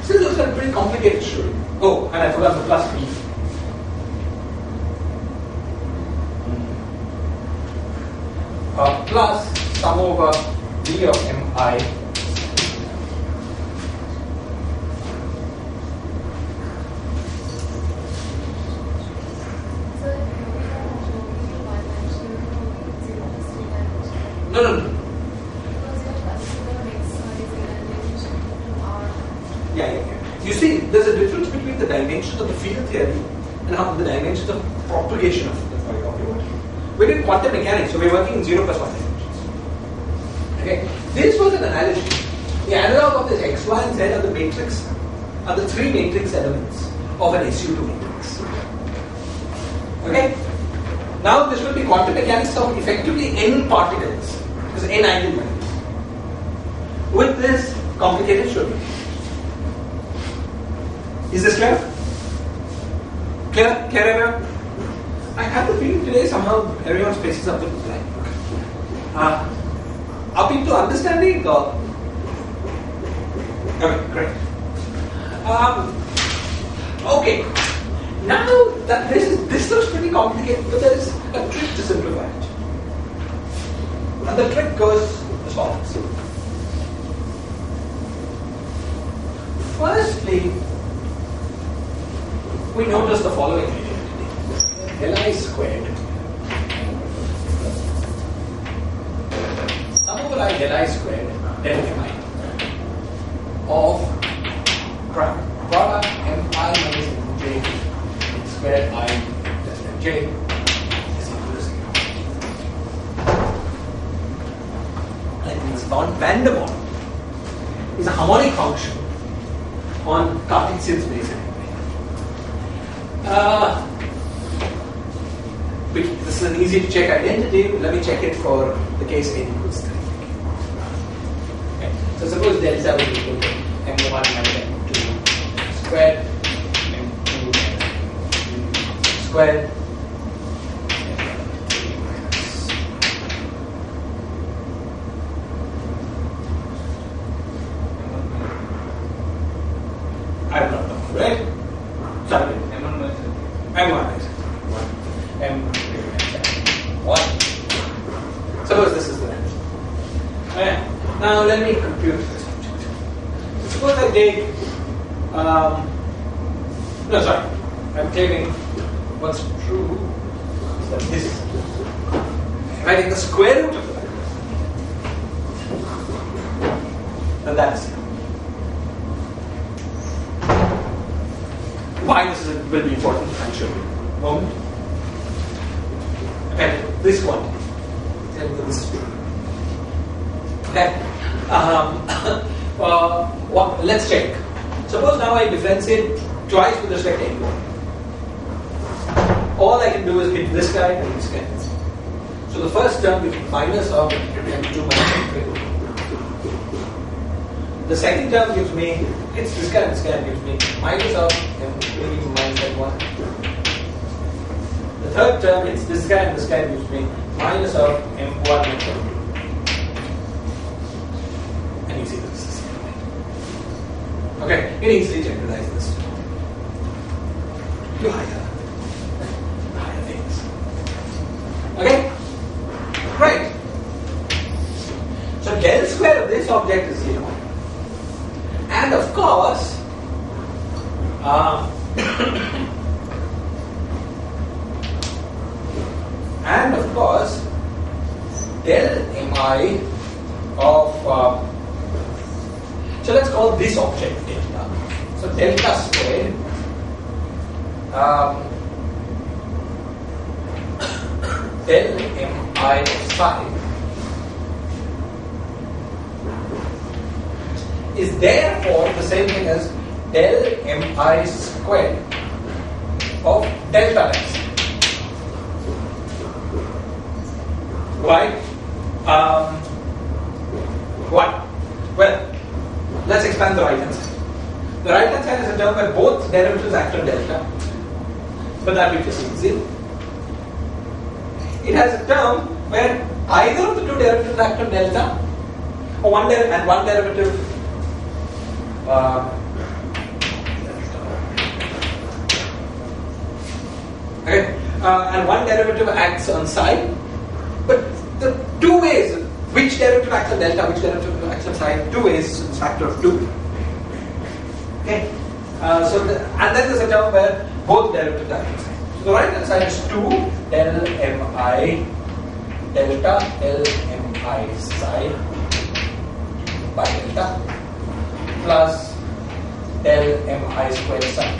Still looks like a pretty complicated story. Oh, and I forgot the plus b. Uh, plus sum over b of mi. No, no, no. Yeah, yeah, yeah. You see, there's a difference between the dimensions of the field theory and how the dimensions of propagation of the field of the We're doing quantum mechanics, so we're working in zero plus one dimensions. Okay, this was an analogy. The analog of this x, y, and z are the matrix, are the three matrix elements of an S U two matrix. Okay. Now this will be quantum mechanics of effectively n particles, because n eigenvalues, with this complicated story. Is this clear? Clear? Clear everyone? I have the feeling today somehow everyone's faces up with blank. Uh, are people understanding or? Okay, great. Um, okay. Now that this is this looks pretty complicated, but there is a trick to simplify it. And the trick goes as follows. Firstly, we notice the following identity. Li squared sum over I Li squared del mi of product mi minus j squared I less than j is equal to zero. That means van der Waals is a harmonic function on Cartesian space. Uh, this is an easy to check identity. Let me check it for the case n equals three. Okay. So suppose delta will equal to m one minus m two squared m two squared I don't know, right? Sorry. M one minus M one is M one. Suppose this is the answer. Okay. Now let me compute this object. Suppose I take, um, no, sorry, I'm taking what's true is that this. If I take the square root of that, then that's it. Why this is, will be important, I'll show you in a moment. Okay, this quantity. This is true. Okay. Um, uh, what, let's check. Suppose now I differentiate twice with respect to n one. All I can do is get this guy and this guy. So the first term will be minus of m two minus m three. The second term gives me, it's this guy and this guy gives me minus of m three minus m one. The third term, it's this guy and this guy gives me minus of m one and m two. And you see that this is the same. Okay, you can easily generalize this to higher, higher things. Okay? Right. So del square of this object is zero. And of course, uh, and of course, del mi of, uh, so let's call this object delta. So delta squared um, del mi of psi is therefore the same thing as del mi squared of delta x. Why? Um, why? Well, let's expand the right hand side. The right hand side is a term where both derivatives act on delta, but that we just easy. It has a term where either of the two derivatives act on delta, or one der- and one derivative Uh, uh, and one derivative acts on psi. But the two ways, which derivative acts on delta, which derivative acts on psi, two ways, it's a factor of two. Okay, uh, so the, and then there's a term where both derivatives act on psi. So the right hand side is two del mi delta del mi psi by delta plus del mi squared psi.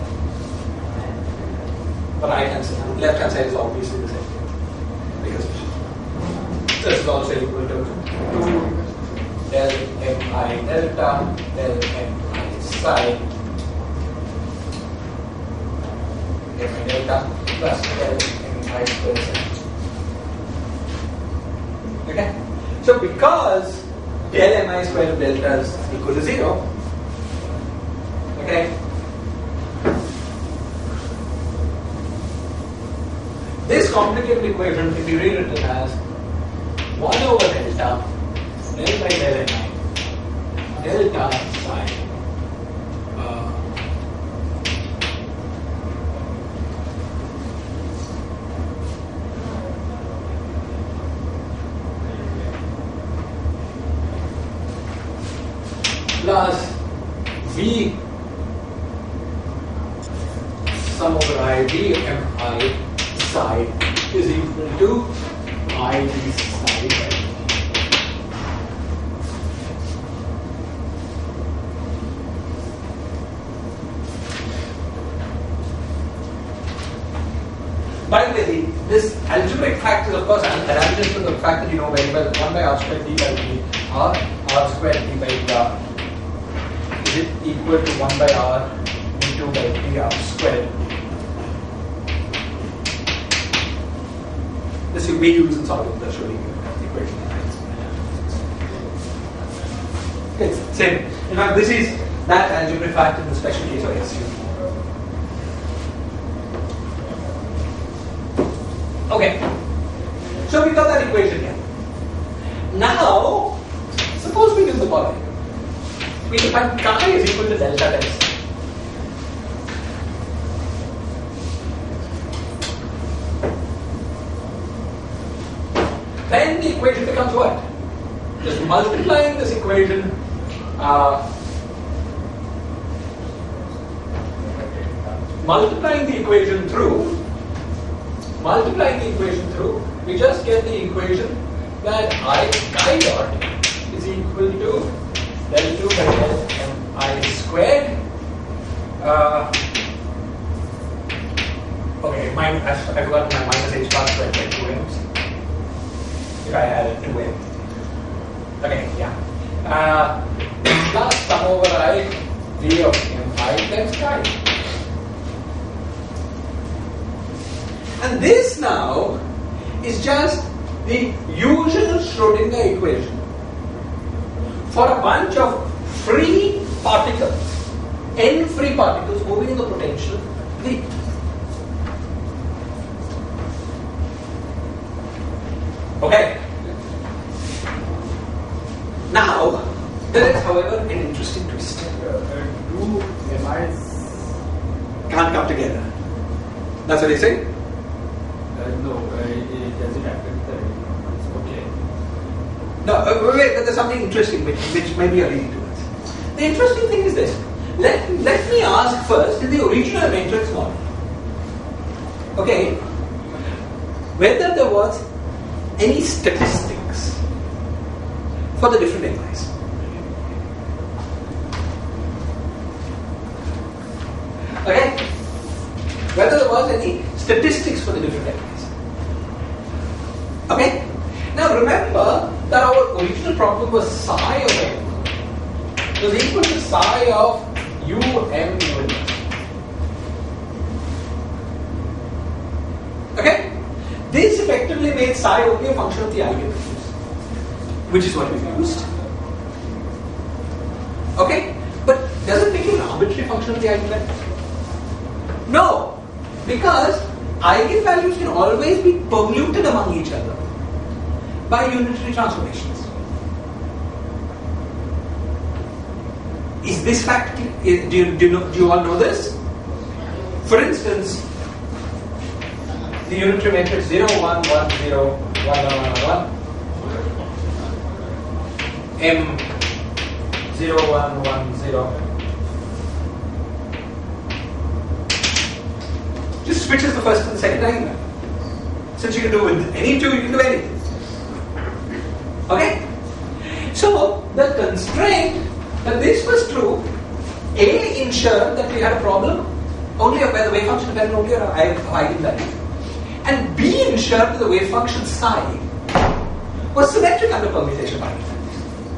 The right hand side, left hand side is obviously the same because this is also equal to two del mi delta del mi psi mi delta plus del mi squared psi. Okay, so because del mi squared of delta is equal to zero, okay, this complicated equation can be rewritten as one over delta del by del mi delta psi uh, plus v sum over I v mi psi is equal to I v psi by dt. By the way, this algebraic fact is of course an advantage to the fact that you know very well one by r squared d by d or r squared d by d r is it equal to one by r d two by d r squared. This we use in solving the Schrodinger equation. It's same. In fact, this is that algebraic fact in the special case of S U. Okay. So we got that equation here. Now, suppose we do the following. We define chi is equal to delta times. Then the equation becomes what? Just multiplying this equation uh, multiplying the equation through multiplying the equation through we just get the equation that I chi dot is equal to del two by del mi squared uh, okay, mine, I forgot my minus h bar squared by two m's. If I added two in. Okay, yeah. Uh, plus sum over I v of mi times chi. And this now is just the usual Schrodinger equation for a bunch of free particles, n free particles moving in the potential v. Okay. Now, there is, however, an interesting twist. Uh, uh, two M Is Can't come together. That's what you say? uh, no, uh, it doesn't affect the it's okay. No, uh, wait, there's something interesting which, which maybe you're leading towards. The interesting thing is this. Let, let me ask first, in the original matrix model, okay, whether there was any statistics for the different M Is. Okay? Whether there was any statistics for the different M Is. Okay? Now remember that our original problem was psi of m was equal to psi of u m u n. Okay? This effectively made psi only a function of the eigenvalues, which is what we used. Okay? But does it make it an arbitrary function of the eigenvalues? No, because eigenvalues can always be permuted among each other by unitary transformations. Is this fact? Is, do, you, do, you know, do you all know this? For instance, the unitary matrix zero, one, one, zero, one, one, one, one, M zero, one, one, zero. Just switches the first and the second eigenvalue. Since you can do with any two, you can do anything. Okay? So, the constraint that this was true, A ensured that we had a problem only where the wave function depended only on eigenvalue. And B ensured that the wave function psi was symmetric under permutation of eigenvalues.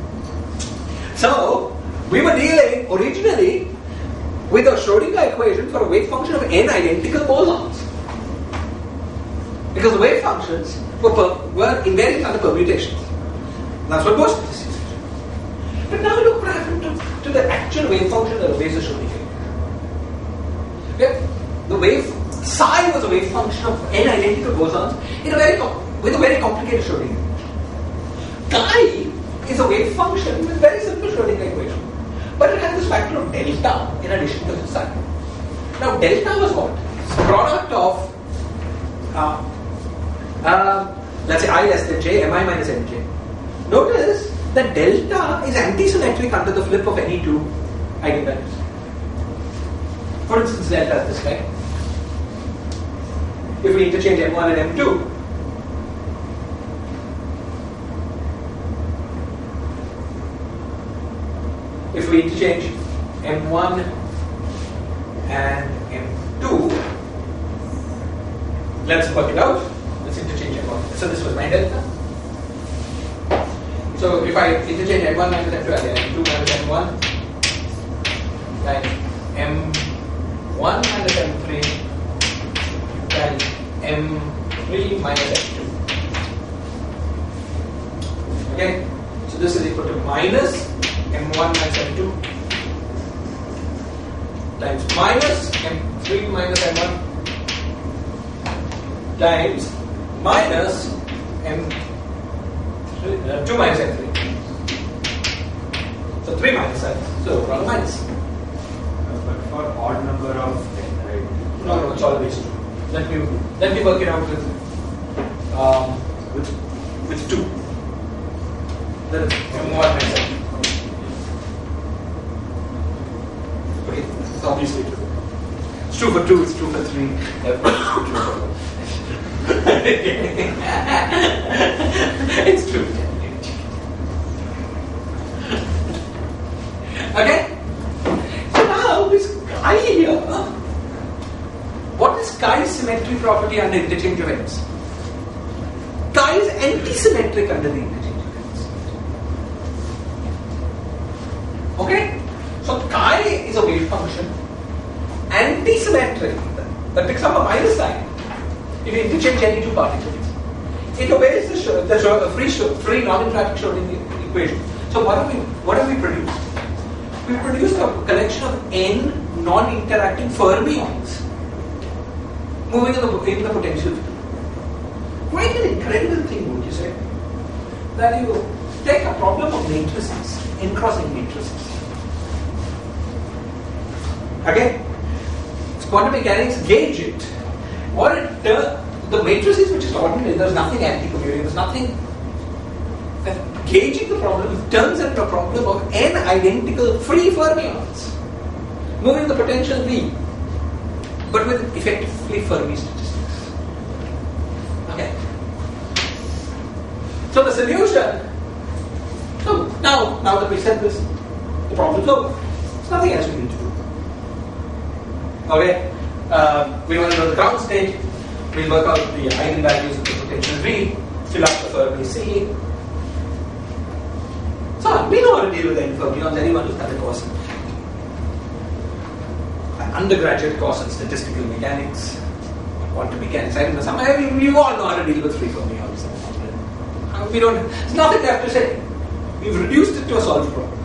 So, we were dealing originally with a Schrodinger equation for a wave function of n identical bosons. Because the wave functions were, per, were invariant under permutations. That's what most of this is. But now look what happened to, to the actual wave function that obeys the Schrodinger. Okay? The wave psi was a wave function of n identical bosons in a very with a very complicated Schrodinger equation. Chi is a wave function with very simple Schrodinger equation, but it had this factor of delta in addition to the psi. Now delta was what? It's the product of uh, uh, let's say I less than j, mi minus mj. Notice that delta is antisymmetric under the flip of any two eigenvalues. For instance, delta is this way. If we interchange m one and m two, if we interchange m one and m two, let's work it out. Let's interchange m one. So this was my delta. So if I interchange m one minus m two, I get m two minus m one, then m one minus m three, then m three minus m two. Okay, so this is equal to minus m one minus m two times minus m three minus m one times minus m three, uh, two minus m three. So three minus that. So wrong minus. Uh, but for odd number of ten, right? No, no, it's always two. Let me let me work it out with um, with with two. Then m one minus m. Okay, it's obviously true. It's true for two. It's true for three. It's true. Okay? So now this chi here, what is chi's symmetry property under interchange of ends? Chi is anti-symmetric under the interchange of ends. Okay? So chi is a wave function, anti-symmetric, that picks up a minus sign if you interchange any two particles. It obeys the, show, the show, free, show, free non-interacting Schrodinger equation. So what have we what have we produced? We produced a collection of n non-interacting fermions moving in the, in the potential field. Quite an incredible thing, would you say? That you take a problem of matrices, n-crossing matrices. Okay? It's quantum mechanics, gauge it. What it uh, the matrices which is ordinary, there's nothing anti-commuting, there's nothing. Uh, gauging the problem turns into a problem of n identical free fermions moving the potential V, but with effectively Fermi statistics. Okay. So the solution. So now, now that we said this, the problem's over. There's nothing else we need to do. Okay. Uh, we want to know the ground state. We'll work out the eigenvalues of the potential V, fill up the Fermi C. So we know how to deal with n fermions. Anyone who's had a course, an undergraduate course in statistical mechanics, quantum mechanics, I don't know, somewhere we, we all know how to deal with free fermions. We don't. There's nothing left to say. We've reduced it to a solved problem.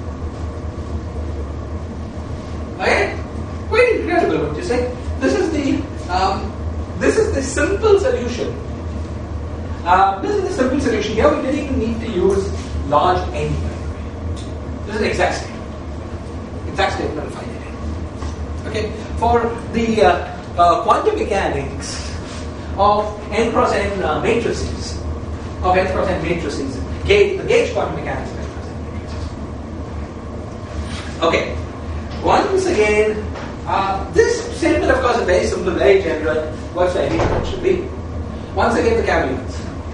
Okay? Quite incredible, what you say. This is the um, this is the simple solution. Uh, this is the simple solution. Here we didn't even need to use large n. This is the exact statement. Exact statement of finite n. Okay. For the uh, uh, quantum mechanics of n cross n uh, matrices, of n cross n matrices, gauge, the gauge quantum mechanics of n cross n matrices. Okay, once again, uh, this statement of course is very simple, very general, works for anything it should be. Once again the caveats.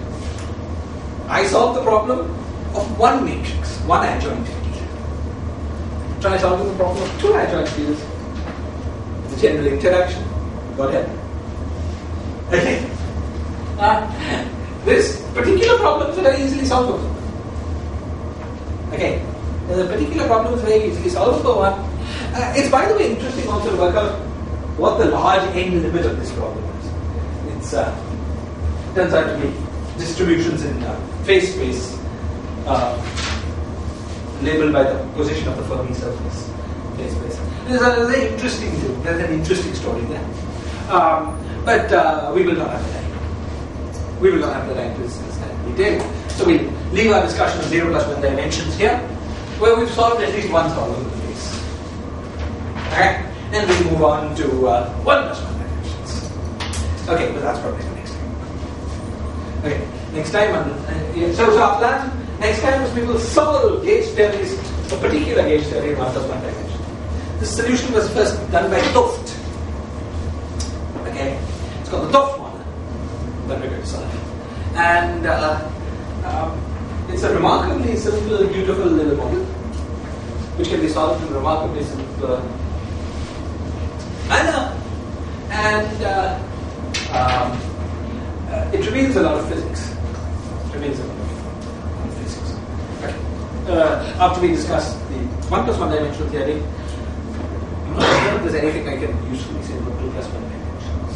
I solve the problem of one matrix, one adjoint field. Try solving the problem of two adjoint fields. The general interaction. Go ahead. Okay. Uh, this particular problem is very easily solvable. Okay. The particular problem is very easily solvable one. Uh, it's by the way interesting also to work out what the large n limit of this problem is. It's uh, turns out to be distributions in uh, phase space uh, labeled by the position of the Fermi surface phase space. There's a very interesting thing. There's an interesting story there. Um, but uh, we will not have the time. We will not have the time to discuss that in detail. So we'll leave our discussion of zero plus one dimensions here, where we've solved at least one solvable case. Alright? And we'll move on to uh, one plus one dimensions. Okay, but that's probably for next time. Okay, next time, uh, yeah, so, so our plan next time is we will solve gauge theories, a particular gauge theory in one plus one dimension. This solution was first done by Toft. Okay, it's called the Toft model that we're going to solve. And uh, um, it's a remarkably simple, beautiful little model, which can be solved in remarkably simple manner. And uh, um, uh, it reveals a lot of physics. It reveals a lot of physics. Okay. Uh, after we discuss the one plus one dimensional theory, I'm not sure if there's anything I can usefully say about two plus one dimensions.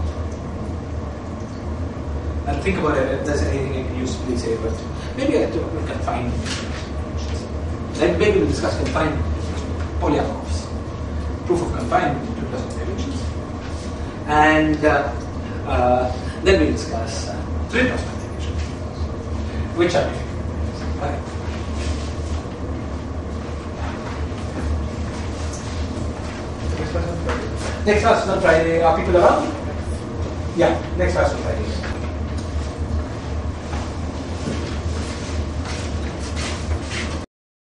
I'll think about it if there's anything I can usefully say, but maybe I'll do it confined dimensions. Then maybe we'll discuss confined Polyakovs, proof of confinement in two plus one dimensions. And uh, uh, then we'll discuss uh, three plus one dimensions, which are different. Okay. Next class is on Friday. Are people around? Yeah, next class on Friday.